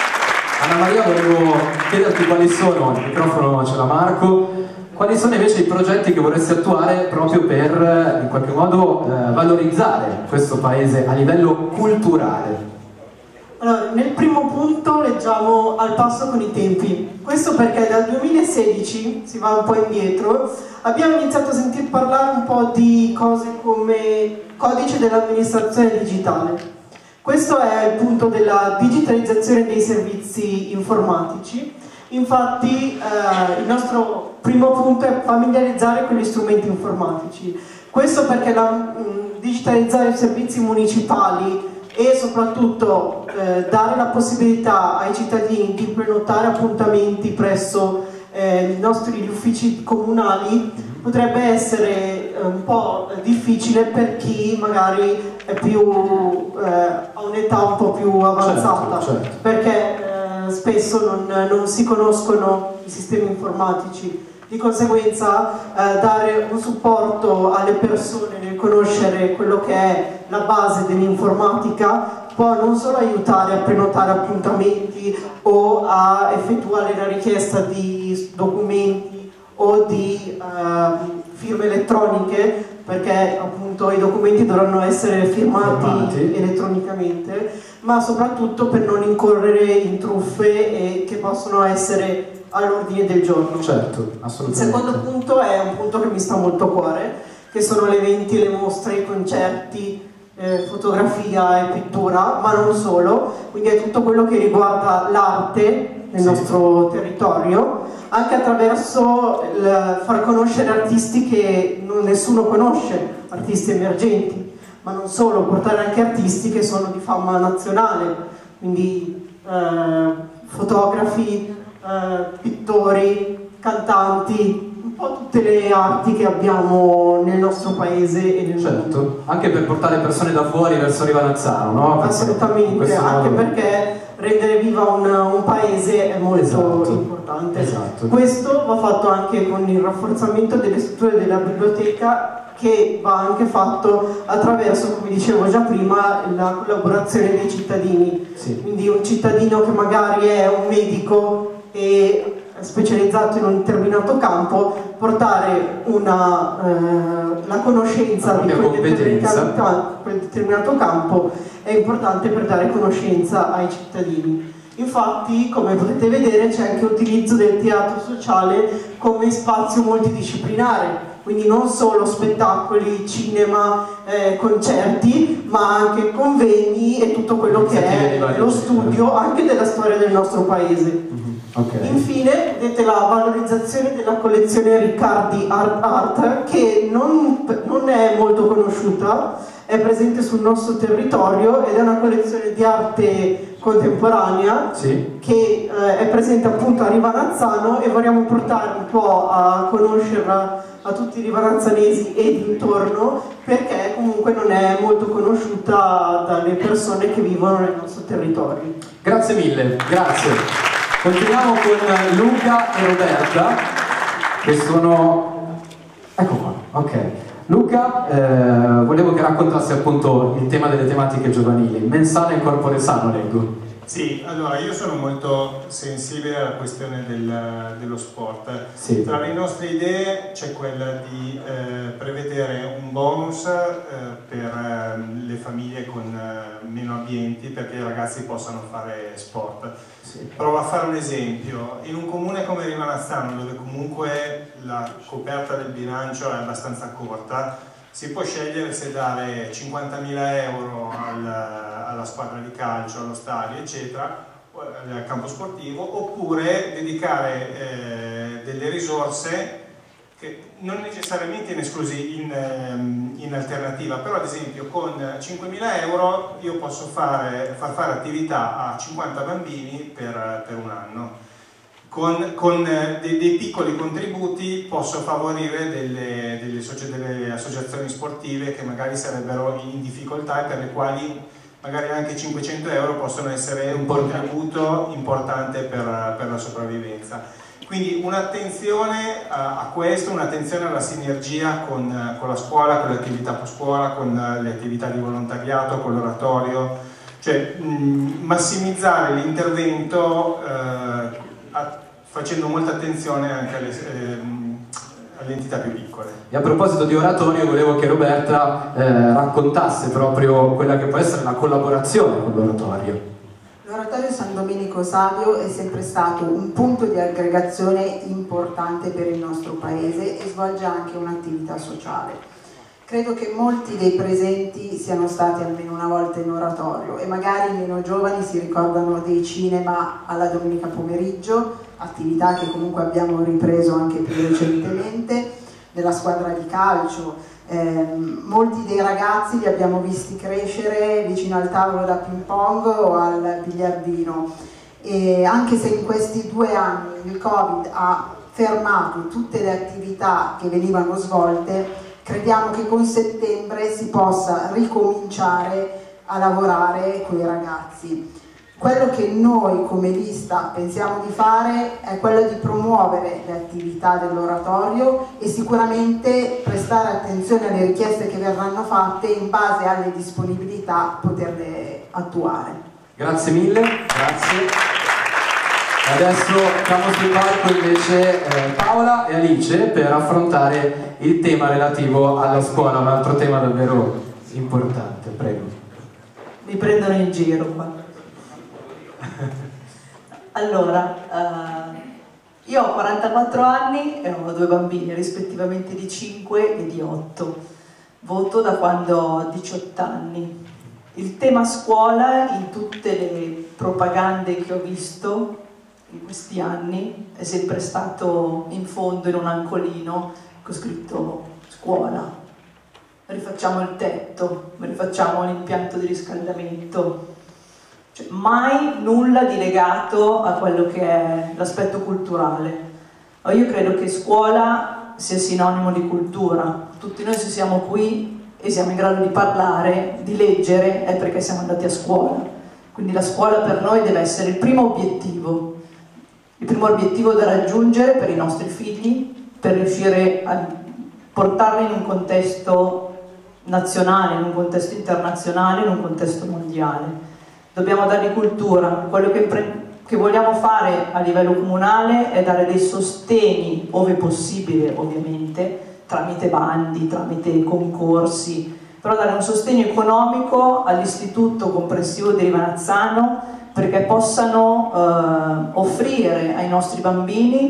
Anna Maria, volevo chiederti quali sono, il microfono ce l'ha Marco, quali sono invece i progetti che vorresti attuare proprio per in qualche modo eh, valorizzare questo paese a livello culturale? Allora, nel primo punto leggiamo al passo con i tempi. Questo perché dal duemilasedici, si va un po' indietro, abbiamo iniziato a sentir parlare un po' di cose come codice dell'amministrazione digitale. Questo è il punto della digitalizzazione dei servizi informatici. Infatti eh, il nostro primo punto è familiarizzare con gli strumenti informatici. Questo perché la, mh, digitalizzare i servizi municipali e soprattutto eh, dare la possibilità ai cittadini di prenotare appuntamenti presso eh, i nostri uffici comunali potrebbe essere eh, un po' difficile per chi magari è più, eh, ha un'età un po' più avanzata, certo, certo. Perché spesso non, non si conoscono i sistemi informatici, di conseguenza eh, dare un supporto alle persone nel conoscere quello che è la base dell'informatica può non solo aiutare a prenotare appuntamenti o a effettuare la richiesta di documenti o di eh, firme elettroniche, perché appunto i documenti dovranno essere firmati, firmati elettronicamente, ma soprattutto per non incorrere in truffe e che possono essere all'ordine del giorno. Certo, assolutamente. Il secondo punto è un punto che mi sta molto a cuore, che sono gli eventi, le mostre, i concerti, eh, fotografia e pittura, ma non solo, quindi è tutto quello che riguarda l'arte nel sì. nostro territorio, anche attraverso il far conoscere artisti che non, nessuno conosce, artisti emergenti, ma non solo, portare anche artisti che sono di fama nazionale, quindi eh, fotografi, eh, pittori, cantanti, un po' tutte le arti che abbiamo nel nostro paese e nel certo. mondo. Anche per portare persone da fuori verso Rivanazzano, no? Perché assolutamente, anche modo... perché rendere viva un, un paese è molto esatto. importante. Esatto. Questo va fatto anche con il rafforzamento delle strutture della biblioteca, che va anche fatto attraverso, come dicevo già prima, la collaborazione dei cittadini. Sì. Quindi un cittadino che magari è un medico e specializzato in un determinato campo, portare una, eh, la conoscenza di quel determinato, quel determinato campo è importante per dare conoscenza ai cittadini. Infatti, come potete vedere, c'è anche l'utilizzo del teatro sociale come spazio multidisciplinare, quindi non solo spettacoli, cinema, eh, concerti, ma anche convegni e tutto quello che è lo studio anche della storia del nostro paese. Okay. Infine, vedete la valorizzazione della collezione Riccardi Art Art, che non, non è molto conosciuta, è presente sul nostro territorio ed è una collezione di arte contemporanea, sì, che eh, è presente appunto a Rivanazzano, e vorremmo portare un po' a conoscerla a tutti i rivanazzanesi e dintorno, perché comunque non è molto conosciuta dalle persone che vivono nel nostro territorio. Grazie mille, grazie. Continuiamo con Luca e Roberta, che sono... Ecco qua, ok. Luca, eh, volevo che raccontassi appunto il tema delle tematiche giovanili, mensale in corpore sano, leggo. Sì, allora io sono molto sensibile alla questione del, dello sport. Sì. Tra le nostre idee c'è quella di eh, prevedere un bonus eh, per eh, le famiglie con eh, meno abbienti, perché i ragazzi possano fare sport. Sì. Provo a fare un esempio. In un comune come Rivanazzano, dove comunque la coperta del bilancio è abbastanza corta, si può scegliere se dare cinquantamila euro al, alla squadra di calcio, allo stadio, eccetera, al campo sportivo, oppure dedicare eh, delle risorse che non necessariamente in, esclusi, in, in alternativa, però ad esempio con cinquemila euro io posso fare, far fare attività a cinquanta bambini per, per un anno. Con, con dei, dei piccoli contributi posso favorire delle, delle, delle associazioni sportive che magari sarebbero in difficoltà e per le quali magari anche cinquecento euro possono essere un contributo importante per, per la sopravvivenza. Quindi un'attenzione a, a questo, un'attenzione alla sinergia con, con la scuola, con le attività post scuola, con le attività di volontariato, con l'oratorio, cioè mh, massimizzare l'intervento eh, facendo molta attenzione anche alle, ehm, alle entità più piccole. E a proposito di oratorio, volevo che Roberta eh, raccontasse proprio quella che può essere la collaborazione con l'oratorio. L'oratorio San Domenico Savio è sempre stato un punto di aggregazione importante per il nostro paese e svolge anche un'attività sociale. Credo che molti dei presenti siano stati almeno una volta in oratorio e magari i meno giovani si ricordano dei cinema alla domenica pomeriggio, attività che comunque abbiamo ripreso anche più recentemente, della squadra di calcio. Eh, molti dei ragazzi li abbiamo visti crescere vicino al tavolo da ping pong o al biliardino, e anche se in questi due anni il Covid ha fermato tutte le attività che venivano svolte, crediamo che con settembre si possa ricominciare a lavorare con i ragazzi. Quello che noi come lista pensiamo di fare è quello di promuovere le attività dell'oratorio e sicuramente prestare attenzione alle richieste che verranno fatte e in base alle disponibilità poterle attuare. Grazie mille, grazie. Adesso siamo sul palco invece eh, Paola e Alice per affrontare il tema relativo alla scuola, un altro tema davvero importante, prego. Mi prendono in giro qua. Allora, uh, io ho quarantaquattro anni e ho due bambini, rispettivamente di cinque e di otto. Voto da quando ho diciotto anni. Il tema scuola, in tutte le propagande che ho visto in questi anni, è sempre stato in fondo in un angolino con scritto scuola. Rifacciamo il tetto, rifacciamo l'impianto di riscaldamento. Cioè, mai nulla di legato a quello che è l'aspetto culturale. Io credo che scuola sia sinonimo di cultura. Tutti noi se siamo qui e siamo in grado di parlare, di leggere, è perché siamo andati a scuola. Quindi la scuola per noi deve essere il primo obiettivo, il primo obiettivo da raggiungere per i nostri figli, per riuscire a portarli in un contesto nazionale, in un contesto internazionale, in un contesto mondiale. Dobbiamo dargli cultura. Quello che, che vogliamo fare a livello comunale è dare dei sostegni, ove possibile ovviamente, tramite bandi, tramite concorsi, però dare un sostegno economico all'istituto comprensivo di Rivanazzano perché possano eh, offrire ai nostri bambini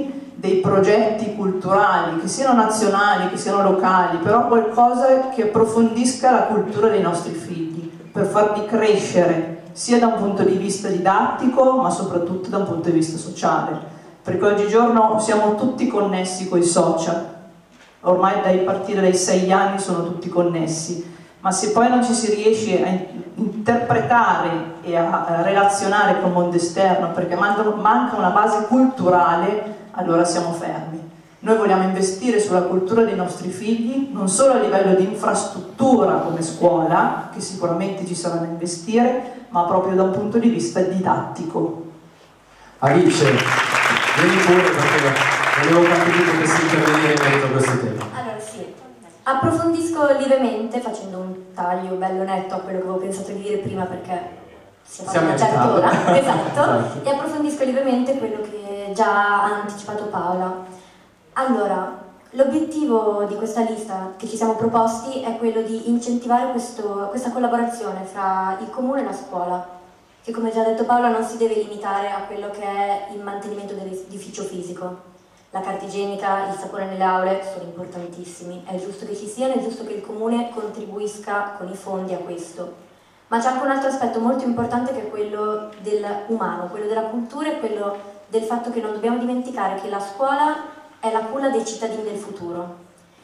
dei progetti culturali, che siano nazionali, che siano locali, però qualcosa che approfondisca la cultura dei nostri figli, per farli crescere, sia da un punto di vista didattico, ma soprattutto da un punto di vista sociale, perché oggigiorno siamo tutti connessi con i social, ormai dai partire dai sei anni sono tutti connessi, ma se poi non ci si riesce a interpretare e a relazionare col mondo esterno, perché manca una base culturale, allora siamo fermi. Noi vogliamo investire sulla cultura dei nostri figli, non solo a livello di infrastruttura come scuola, che sicuramente ci sarà da investire, ma proprio da un punto di vista didattico. Alice, vieni pure perché volevo capire che si intervenire in merito a questo tema. Allora sì, approfondisco lievemente facendo un taglio bello netto a quello che avevo pensato di dire prima perché si è fatta una certa ora, esatto, e approfondisco lievemente quello che già ha anticipato Paola. Allora, l'obiettivo di questa lista che ci siamo proposti è quello di incentivare questo, questa collaborazione fra il comune e la scuola, che come già detto Paola non si deve limitare a quello che è il mantenimento dell'edificio fisico. La carta igienica, il sapone nelle aule sono importantissimi, è giusto che ci siano, è giusto che il comune contribuisca con i fondi a questo. Ma c'è anche un altro aspetto molto importante che è quello dell'umano, quello della cultura e quello del fatto che non dobbiamo dimenticare che la scuola è la culla dei cittadini del futuro.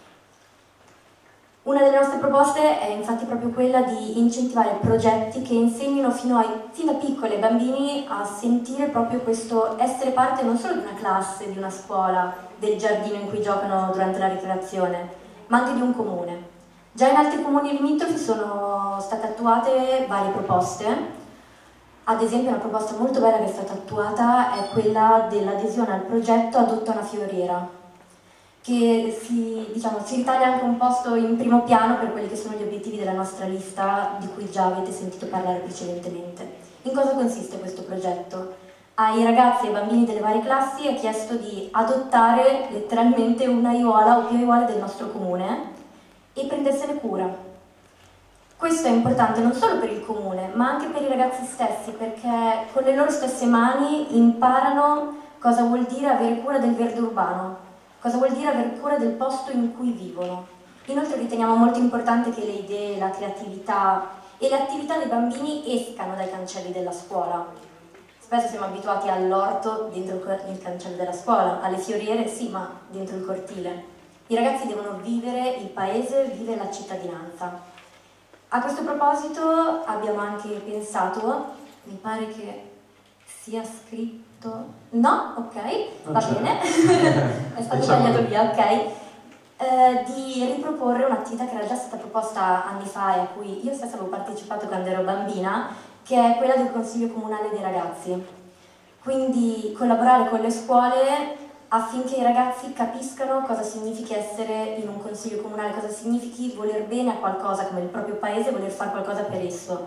Una delle nostre proposte è infatti proprio quella di incentivare progetti che insegnino fino, ai, fino da piccoli ai bambini a sentire proprio questo essere parte non solo di una classe, di una scuola, del giardino in cui giocano durante la ricreazione, ma anche di un comune. Già in altri comuni limitrofi sono state attuate varie proposte. Ad esempio una proposta molto bella che è stata attuata è quella dell'adesione al progetto Adotta una fioriera, che si, diciamo, si ritaglia anche un posto in primo piano per quelli che sono gli obiettivi della nostra lista di cui già avete sentito parlare precedentemente. In cosa consiste questo progetto? Ai ragazzi e ai bambini delle varie classi è chiesto di adottare letteralmente una aiuola o più aiuole del nostro comune e prendersene cura. Questo è importante non solo per il comune, ma anche per i ragazzi stessi, perché con le loro stesse mani imparano cosa vuol dire avere cura del verde urbano, cosa vuol dire avere cura del posto in cui vivono. Inoltre riteniamo molto importante che le idee, la creatività e le attività dei bambini escano dai cancelli della scuola. Spesso siamo abituati all'orto dentro il cancello della scuola, alle fioriere sì, ma dentro il cortile. I ragazzi devono vivere il paese, vivere la cittadinanza. A questo proposito abbiamo anche pensato, mi pare che sia scritto, no, ok, va bene, è stato tagliato via, ok, eh, di riproporre un'attività che era già stata proposta anni fa e a cui io stessa avevo partecipato quando ero bambina, che è quella del Consiglio Comunale dei Ragazzi. Quindi collaborare con le scuole affinché i ragazzi capiscano cosa significhi essere in un consiglio comunale, cosa significhi voler bene a qualcosa come il proprio paese, voler fare qualcosa per esso.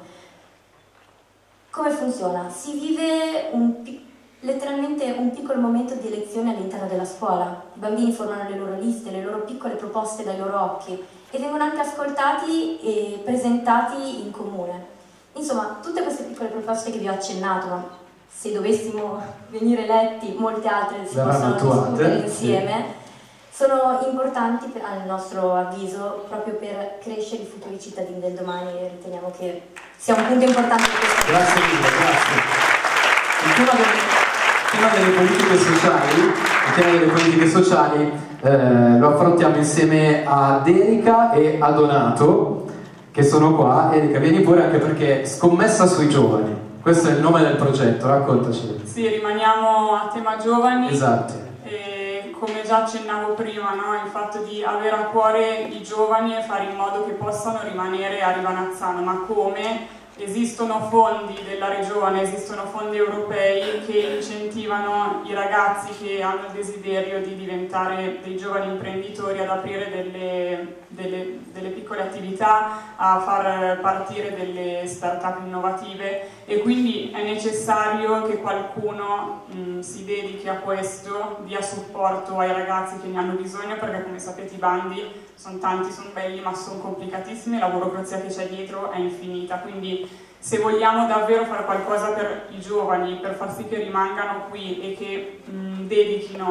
Come funziona? Si vive un, letteralmente un piccolo momento di elezione all'interno della scuola. I bambini formano le loro liste, le loro piccole proposte dai loro occhi e vengono anche ascoltati e presentati in comune. Insomma, tutte queste piccole proposte che vi ho accennato, ma se dovessimo venire eletti, molte altre si possono discutere insieme, sì. Sono importanti per, al nostro avviso proprio per crescere i futuri cittadini del domani e riteniamo che sia un punto importante per questo. Grazie mille, grazie. Il tema delle, il tema delle politiche sociali, il tema delle politiche sociali eh, lo affrontiamo insieme ad Erika e a Donato, che sono qua. Erika, vieni pure anche perché scommessa sui giovani. Questo è il nome del progetto, raccontaci. Sì, rimaniamo a tema giovani. Esatto. E come già accennavo prima, no? Il fatto di avere a cuore i giovani e fare in modo che possano rimanere a Rivanazzano, ma come? Esistono fondi della regione, esistono fondi europei che incentivano i ragazzi che hanno il desiderio di diventare dei giovani imprenditori ad aprire delle, delle, delle piccole attività, a far partire delle start-up innovative e quindi è necessario che qualcuno mh, si dedichi a questo, dia supporto ai ragazzi che ne hanno bisogno, perché come sapete i bandi sono tanti, sono belli ma sono complicatissimi, la burocrazia che c'è dietro è infinita, quindi se vogliamo davvero fare qualcosa per i giovani, per far sì che rimangano qui e che mh, dedichino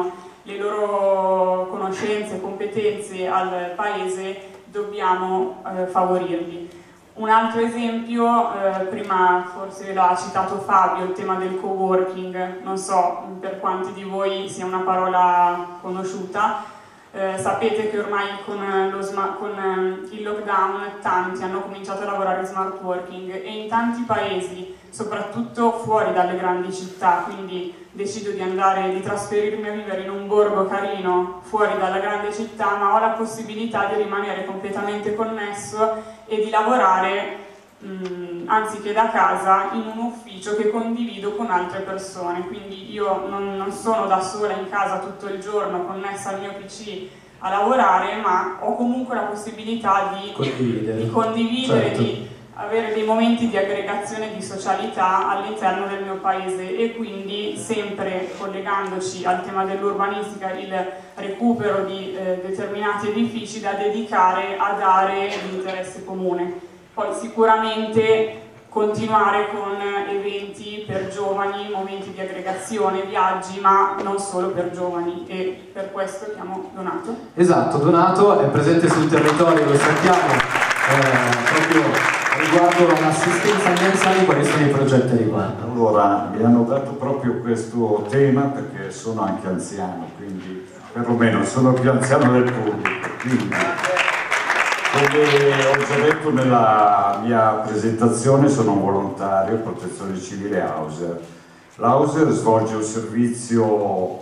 le loro conoscenze e competenze al paese, dobbiamo eh, favorirli. Un altro esempio, eh, prima forse l'ha citato Fabio, il tema del coworking, non so per quanti di voi sia una parola conosciuta. Eh, sapete che ormai con, lo con eh, il lockdown tanti hanno cominciato a lavorare in smart working e in tanti paesi, soprattutto fuori dalle grandi città, quindi decido di andare, di trasferirmi a vivere in un borgo carino fuori dalla grande città, ma ho la possibilità di rimanere completamente connesso e di lavorare mh, anziché da casa in un ufficio che condivido con altre persone, quindi io non, non sono da sola in casa tutto il giorno connessa al mio P C a lavorare, ma ho comunque la possibilità di condividere, di, condividere, certo. di avere dei momenti di aggregazione e di socialità all'interno del mio paese, e quindi sempre collegandoci al tema dell'urbanistica, il recupero di eh, determinati edifici da dedicare ad aree di interesse comune. Poi sicuramente continuare con eventi per giovani, momenti di aggregazione, viaggi, ma non solo per giovani, e per questo chiamo Donato. Esatto, Donato è presente sul territorio, lo sappiamo, eh, proprio riguardo all'assistenza agli anziani. Quali sono i progetti riguardo? Allora, mi hanno dato proprio questo tema perché sono anche anziano, quindi perlomeno sono più anziano del pubblico, quindi come ho già detto nella mia presentazione sono un volontario protezione civile Hauser. L'Hauser svolge un servizio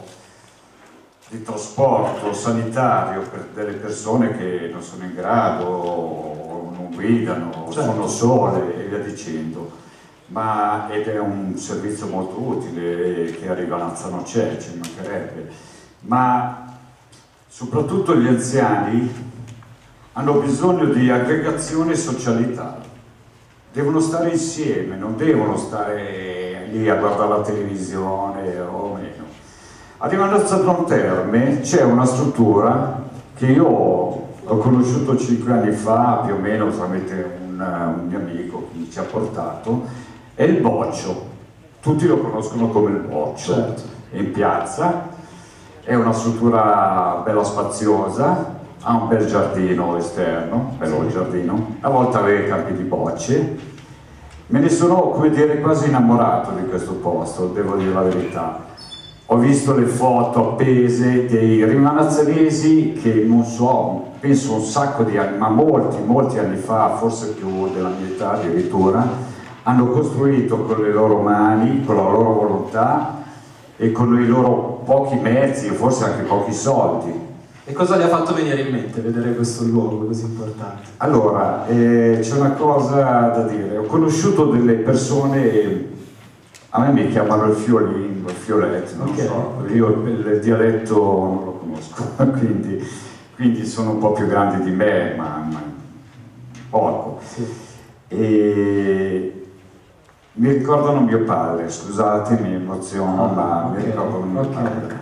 di trasporto sanitario per delle persone che non sono in grado, non guidano, certo. sono sole e via dicendo, ma ed è un servizio molto utile che a Rivanazza non c'è, ci mancherebbe, ma soprattutto gli anziani hanno bisogno di aggregazione e socialità, devono stare insieme, non devono stare lì a guardare la televisione o meno. A Rivanazza Don Terme c'è una struttura che io ho conosciuto cinque anni fa, più o meno tramite un, un mio amico che ci ha portato, è il Boccio, tutti lo conoscono come il Boccio, certo. È in piazza, è una struttura bella spaziosa, ha un bel giardino esterno, bello sì. giardino, a volte aveva campi di bocce. Me ne sono, come dire, quasi innamorato di questo posto, devo dire la verità. Ho visto le foto appese dei rimanazzanesi che non so, penso un sacco di anni, ma molti, molti anni fa, forse più della mia età addirittura, hanno costruito con le loro mani, con la loro volontà e con i loro pochi mezzi, forse anche pochi soldi. E cosa le ha fatto venire in mente vedere questo luogo così importante? Allora, eh, c'è una cosa da dire. Ho conosciuto delle persone, a me mi chiamano il fiolino, il fioletto, non okay, so, okay. Io il dialetto non lo conosco, quindi, quindi sono un po' più grandi di me, ma, ma poco. Sì. E mi ricordano mio padre, scusate, mi emoziono, ah, ma okay, mi ricordano mio okay. padre.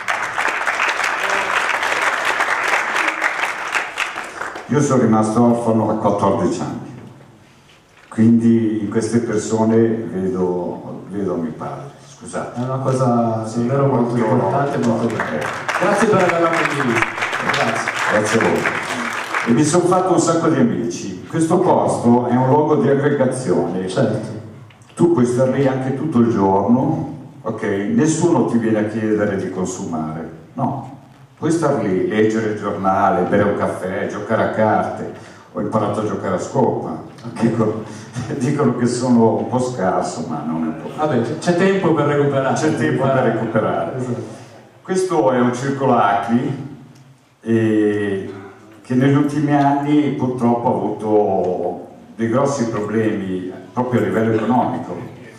Io sono rimasto orfano a quattordici anni, quindi in queste persone vedo, vedo mio padre, scusate. È una cosa sì, davvero molto importante e molto bella. Grazie per averla condivisa. Grazie. Grazie a voi. E mi sono fatto un sacco di amici. Questo posto è un luogo di aggregazione. Certo. Tu puoi stare lì anche tutto il giorno, ok? Nessuno ti viene a chiedere di consumare, no. Puoi star lì, leggere il giornale, bere un caffè, giocare a carte. Ho imparato a giocare a scopa. Okay. Dicono, dicono che sono un po' scarso, ma non è un po'. Vabbè, c'è tempo per recuperare. C'è tempo per recuperare. Esatto. Questo è un circolo A C L I e che negli ultimi anni purtroppo ha avuto dei grossi problemi proprio a livello economico.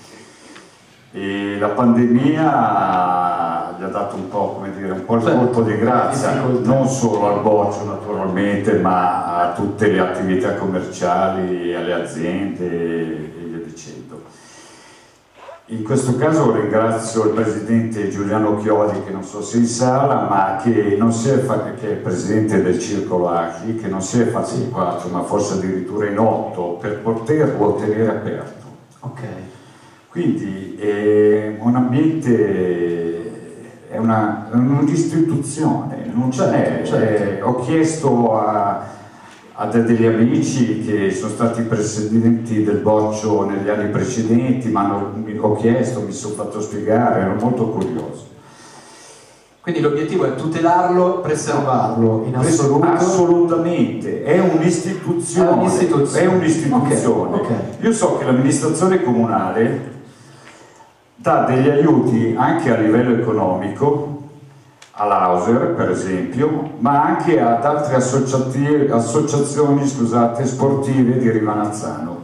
E la pandemia gli ha dato un po', come dire, un po' il colpo di grazia, non solo al Boccio naturalmente, ma a tutte le attività commerciali, alle aziende e via dicendo. In questo caso ringrazio il presidente Giuliano Chiodi, che non so se è in sala, ma che, non si è fatto, che è presidente del circolo A C L I, che non si è fatto in quattro, ma forse addirittura in otto, per poterlo tenere aperto. Okay. Quindi è un ambiente è una, un'istituzione, non ce n'è. Certo. Eh, ho chiesto a, a degli amici che sono stati presidenti del Boccio negli anni precedenti, ma hanno, ho chiesto, mi sono fatto spiegare, ero molto curioso. Quindi l'obiettivo è tutelarlo, preservarlo in assoluto? Assolutamente, è un'istituzione. È un'istituzione. È un'istituzione. Okay, okay. Io so che l'amministrazione comunale dà degli aiuti anche a livello economico, all'Auser per esempio, ma anche ad altre associazioni scusate, sportive di Rivanazzano.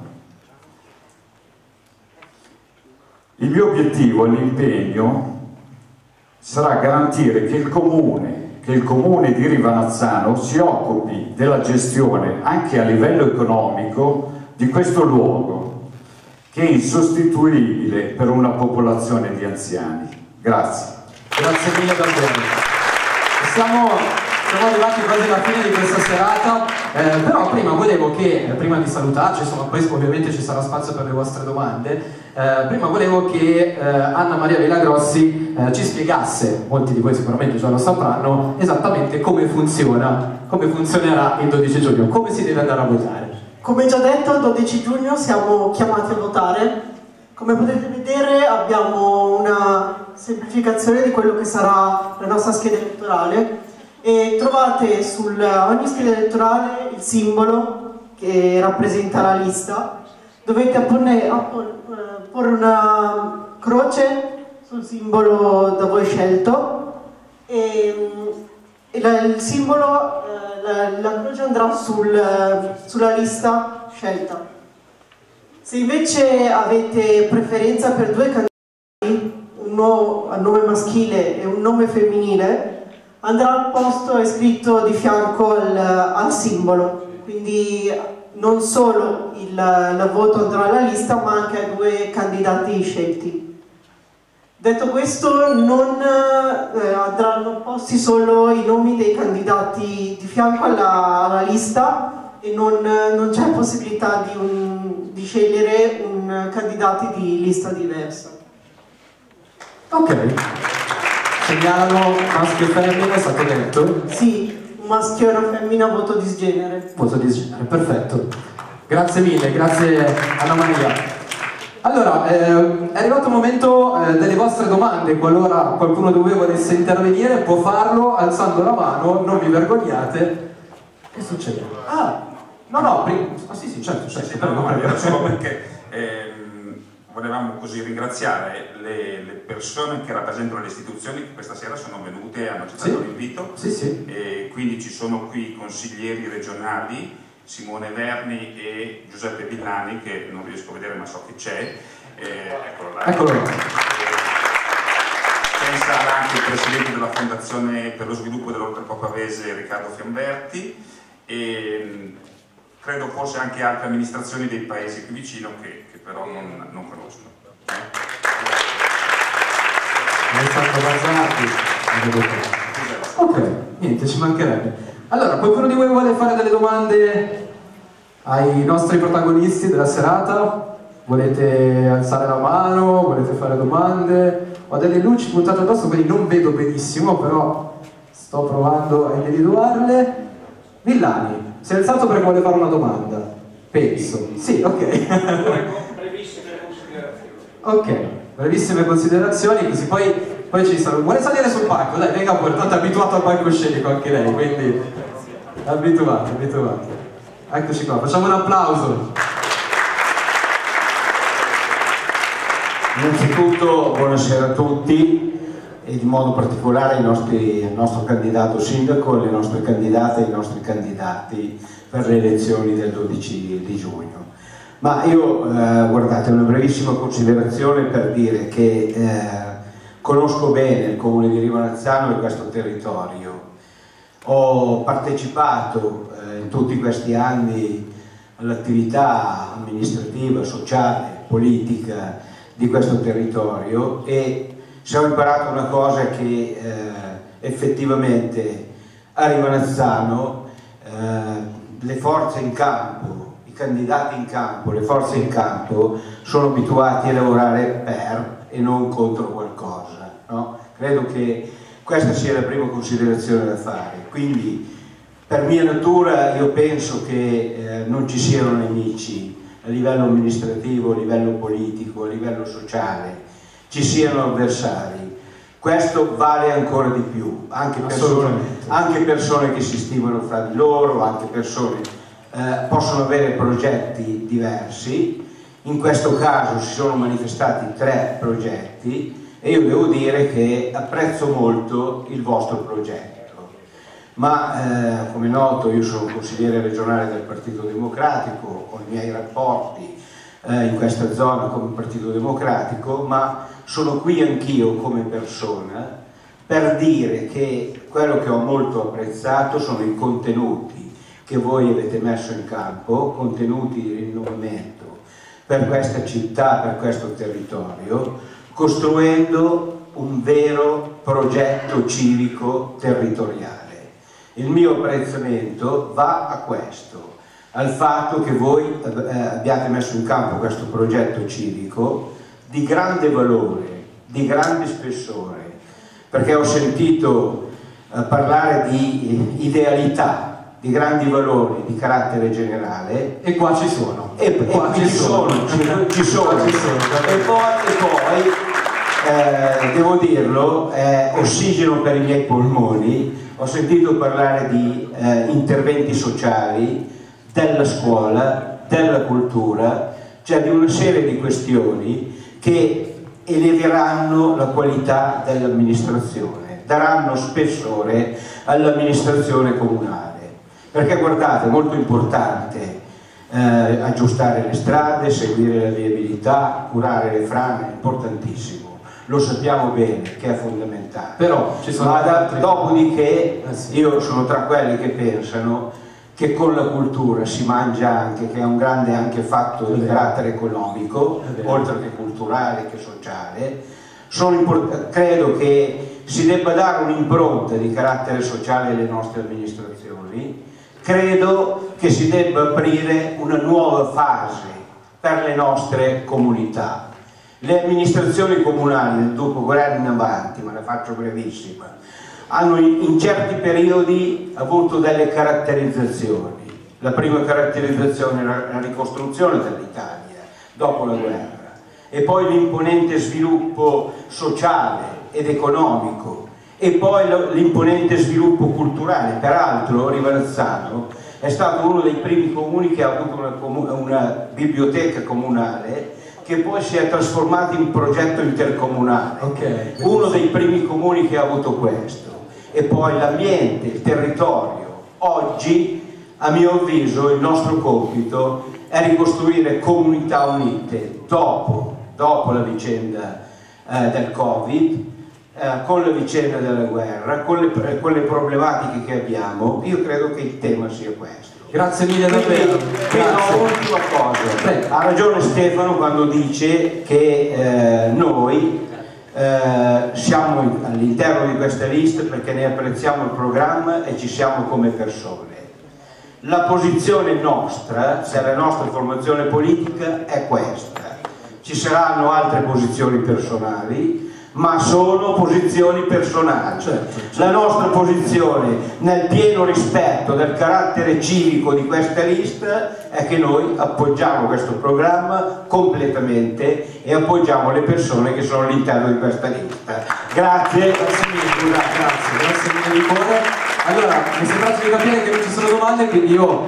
Il mio obiettivo e l'impegno sarà garantire che il comune, che il comune di Rivanazzano si occupi della gestione anche a livello economico di questo luogo, che è insostituibile per una popolazione di anziani. Grazie. Grazie mille davvero. Siamo, siamo arrivati quasi alla fine di questa serata, eh, però prima volevo che, eh, prima di salutarci, insomma poi ovviamente ci sarà spazio per le vostre domande, eh, prima volevo che eh, Anna Maria Villagrossi eh, ci spiegasse, molti di voi sicuramente già lo sapranno, esattamente come funziona, come funzionerà il dodici giugno, come si deve andare a votare. Come già detto, il dodici giugno siamo chiamati a votare. Come potete vedere abbiamo una semplificazione di quello che sarà la nostra scheda elettorale e trovate su ogni scheda elettorale il simbolo che rappresenta la lista. Dovete apporre, porre una croce sul simbolo da voi scelto e, e la, il simbolo, la, la croce andrà sul, sulla lista scelta. Se invece avete preferenza per due candidati, uno a nome maschile e un nome femminile, andrà al posto e scritto di fianco al, al simbolo, quindi non solo il, il voto andrà alla lista ma anche a due candidati scelti. Detto questo, non eh, andranno posti solo i nomi dei candidati di fianco alla, alla lista e non, non c'è possibilità di, un, di scegliere un candidati di lista diversa. Ok. Segnalano maschio e femmina, è stato detto? Sì, un maschio e una femmina, voto disgenere. Voto disgenere, perfetto. Grazie mille, grazie Anna Maria. Allora, eh, è arrivato il momento eh, delle vostre domande. Qualora qualcuno di voi volesse intervenire può farlo alzando la mano, non vi vergognate. Che succede? Ah, no no, prima... ah, sì sì, certo, certo. Sì, sì, no, no, era solo perché ehm, volevamo così ringraziare le, le persone che rappresentano le istituzioni che questa sera sono venute e hanno accettato sì? l'invito. Sì, sì. E quindi ci sono qui i consiglieri regionali Simone Verni e Giuseppe Villani, che non riesco a vedere ma so che c'è, eh, eccolo là. Eccolo là. Pensa anche il presidente della Fondazione per lo Sviluppo dell'Oltre Pavese, Riccardo Fiamberti, e credo forse anche altre amministrazioni dei paesi più vicino che, che però non, non conosco. Ok, niente, ci mancherebbe. Allora, qualcuno di voi vuole fare delle domande ai nostri protagonisti della serata? Volete alzare la mano? Volete fare domande? Ho delle luci puntate addosso, quindi non vedo benissimo, però sto provando a individuarle. Villani, si è alzato perché vuole fare una domanda? Penso. Sì, ok. Brevissime considerazioni. Ok, brevissime considerazioni, così poi, poi ci saluto. Vuole salire sul palco? Dai, venga pure, tanto è abituato al palcoscenico anche lei, quindi abituato, abituato. Eccoci qua, facciamo un applauso. Innanzitutto buonasera a tutti e in modo particolare ai nostri, al nostro candidato sindaco, alle nostre candidate e ai nostri candidati per le elezioni del dodici di giugno. Ma io, eh, guardate, una brevissima considerazione per dire che eh, conosco bene il comune di Rivanazzano e questo territorio. Ho partecipato eh, in tutti questi anni all'attività amministrativa, sociale, politica di questo territorio e se ho imparato una cosa che eh, effettivamente a Rivanazzano eh, le forze in campo, i candidati in campo, le forze in campo sono abituati a lavorare per e non contro qualcosa, no? Credo che questa sia la prima considerazione da fare. Quindi, per mia natura, io penso che eh, non ci siano nemici a livello amministrativo, a livello politico, a livello sociale, ci siano avversari. Questo vale ancora di più, anche persone, anche persone che si stimano fra di loro, anche persone eh, possono avere progetti diversi. In questo caso si sono manifestati tre progetti e io devo dire che apprezzo molto il vostro progetto. Ma eh, come è noto, io sono consigliere regionale del Partito Democratico, ho i miei rapporti eh, in questa zona come Partito Democratico, ma sono qui anch'io come persona per dire che quello che ho molto apprezzato sono i contenuti che voi avete messo in campo, contenuti di rinnovamento per questa città, per questo territorio, costruendo un vero progetto civico territoriale. Il mio apprezzamento va a questo, al fatto che voi eh, abbiate messo in campo questo progetto civico di grande valore, di grande spessore, perché ho sentito eh, parlare di idealità, di grandi valori di carattere generale. E qua ci sono. E, qua e ci, ci sono, sono, ci, ci sono. Ci sono. E poi, e poi eh, devo dirlo, è ossigeno per i miei polmoni. Ho sentito parlare di eh, interventi sociali, della scuola, della cultura, cioè di una serie di questioni che eleveranno la qualità dell'amministrazione, daranno spessore all'amministrazione comunale. Perché guardate, è molto importante eh, aggiustare le strade, seguire la viabilità, curare le frane, è importantissimo. Lo sappiamo bene che è fondamentale. Però ci sono Ma da, altri... dopodiché io sono tra quelli che pensano che con la cultura si mangia anche, che è un grande anche fatto di carattere economico, oltre che culturale che sociale. Sono credo che si debba dare un'impronta di carattere sociale alle nostre amministrazioni, credo che si debba aprire una nuova fase per le nostre comunità. Le amministrazioni comunali del dopoguerra in avanti, ma la faccio brevissima, hanno in certi periodi avuto delle caratterizzazioni. La prima caratterizzazione era la ricostruzione dell'Italia dopo la guerra e poi l'imponente sviluppo sociale ed economico e poi l'imponente sviluppo culturale. Peraltro Rivanazzano è stato uno dei primi comuni che ha avuto una, una biblioteca comunale che poi si è trasformata in progetto intercomunale. Okay. Uno dei primi comuni che ha avuto questo. E poi l'ambiente, il territorio. Oggi, a mio avviso, il nostro compito è ricostruire comunità unite dopo, dopo la vicenda eh, del Covid, eh, con la vicenda della guerra, con le, con le problematiche che abbiamo. Io credo che il tema sia questo. Grazie mille davvero. Un'ultima cosa. Ha ragione Stefano quando dice che eh, noi Eh, siamo all'interno di questa lista perché ne apprezziamo il programma e ci siamo come persone. La posizione nostra, della nostra formazione politica, è questa. Ci saranno altre posizioni personali, ma sono posizioni personali. La nostra posizione, nel pieno rispetto del carattere civico di questa lista, è che noi appoggiamo questo programma completamente e appoggiamo le persone che sono all'interno di questa lista. Grazie. Grazie mille, grazie, grazie mille di cuore. Allora, mi sembra di capire che non ci sono domande, quindi io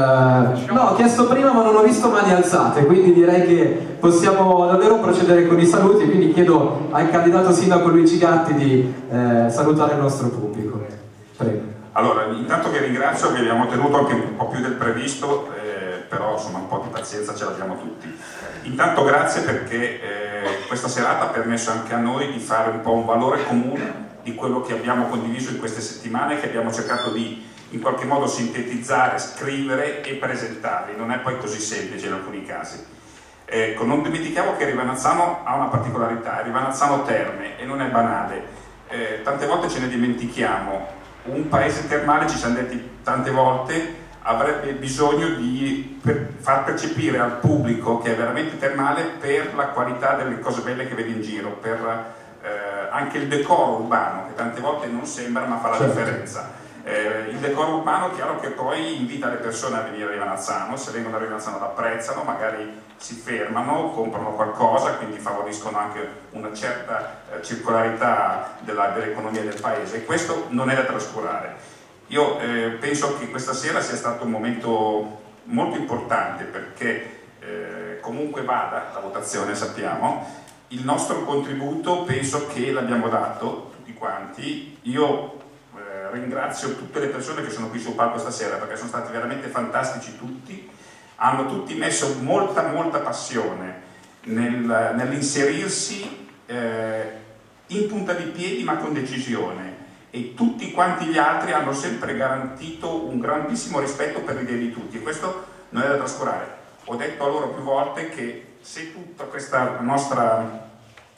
eh, no, ho chiesto prima ma non ho visto mani alzate, quindi direi che possiamo davvero procedere con i saluti, quindi chiedo al candidato sindaco Luigi Gatti di eh, salutare il nostro pubblico. Prego. Allora, intanto vi ringrazio che abbiamo tenuto anche un po' più del previsto, eh, però insomma un po' di pazienza ce l'abbiamo tutti. Intanto grazie perché eh, questa serata ha permesso anche a noi di fare un po' un valore comune di quello che abbiamo condiviso in queste settimane, che abbiamo cercato di in qualche modo sintetizzare, scrivere e presentare. Non è poi così semplice in alcuni casi. Ecco, non dimentichiamo che Rivanazzano ha una particolarità, è Rivanazzano Terme e non è banale. Eh, tante volte ce ne dimentichiamo. Un paese termale, ci siamo detti tante volte, avrebbe bisogno di per far percepire al pubblico che è veramente termale per la qualità delle cose belle che vede in giro, per eh, anche il decoro urbano, che tante volte non sembra ma fa la certo. differenza. Eh, il decoro urbano, chiaro che poi invita le persone a venire a Rivanazzano, se vengono a Rivanazzano l'apprezzano, magari si fermano, comprano qualcosa, quindi favoriscono anche una certa eh, circolarità dell'economia del paese, e questo non è da trascurare. Io eh, penso che questa sera sia stato un momento molto importante, perché eh, comunque vada la votazione, sappiamo, il nostro contributo penso che l'abbiamo dato tutti quanti. Io ringrazio tutte le persone che sono qui sul palco stasera, perché sono stati veramente fantastici tutti, hanno tutti messo molta molta passione nel, nell'inserirsi eh, in punta di piedi ma con decisione, e tutti quanti gli altri hanno sempre garantito un grandissimo rispetto per le idee di tutti, e questo non è da trascurare. Ho detto a loro più volte che se tutta questa nostra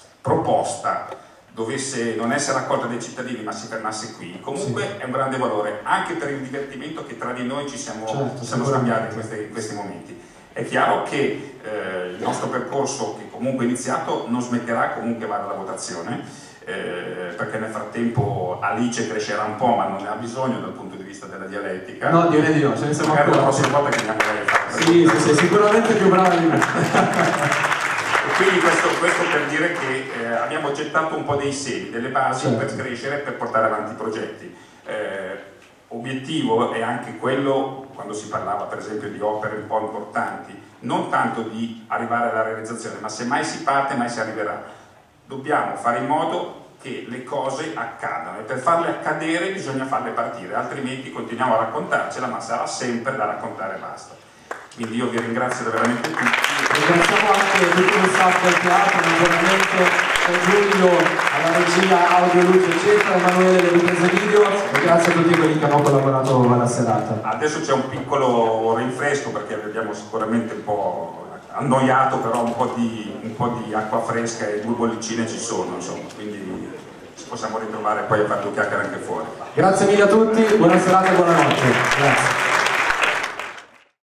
proposta dovesse non essere accolta dai cittadini ma si fermasse qui, comunque sì. È un grande valore anche per il divertimento che tra di noi ci siamo, certo, siamo scambiati in questi, in questi momenti. È chiaro che eh, il nostro percorso, che comunque è iniziato, non smetterà comunque va dalla votazione, eh, perché nel frattempo Alice crescerà un po' ma non ne ha bisogno dal punto di vista della dialettica. No, direi di no, ce ne siamo magari accorti. la prossima volta che andiamo a fare. Sì, sì, sì, sicuramente più brava di me. Quindi questo, questo per dire che eh, abbiamo gettato un po' dei semi, delle basi certo. per crescere e per portare avanti i progetti. Eh, obiettivo è anche quello, quando si parlava per esempio di opere un po' importanti, non tanto di arrivare alla realizzazione, ma se mai si parte mai si arriverà. Dobbiamo fare in modo che le cose accadano, e per farle accadere bisogna farle partire, altrimenti continuiamo a raccontarcela, ma sarà sempre da raccontare e basta. Quindi io vi ringrazio veramente tutti. Ringraziamo anche tutto lo staff del teatro, naturalmente Giulio alla regia, audio, luce eccetera, Emanuele le riprese video, e grazie a tutti quelli che hanno collaborato alla serata. Adesso c'è un piccolo rinfresco perché abbiamo sicuramente un po' annoiato, però un po' di, un po' di acqua fresca e due bollicine ci sono, insomma, quindi ci possiamo ritrovare poi a fare due chiacchiere anche fuori. Grazie mille a tutti, buona serata e buonanotte. Grazie.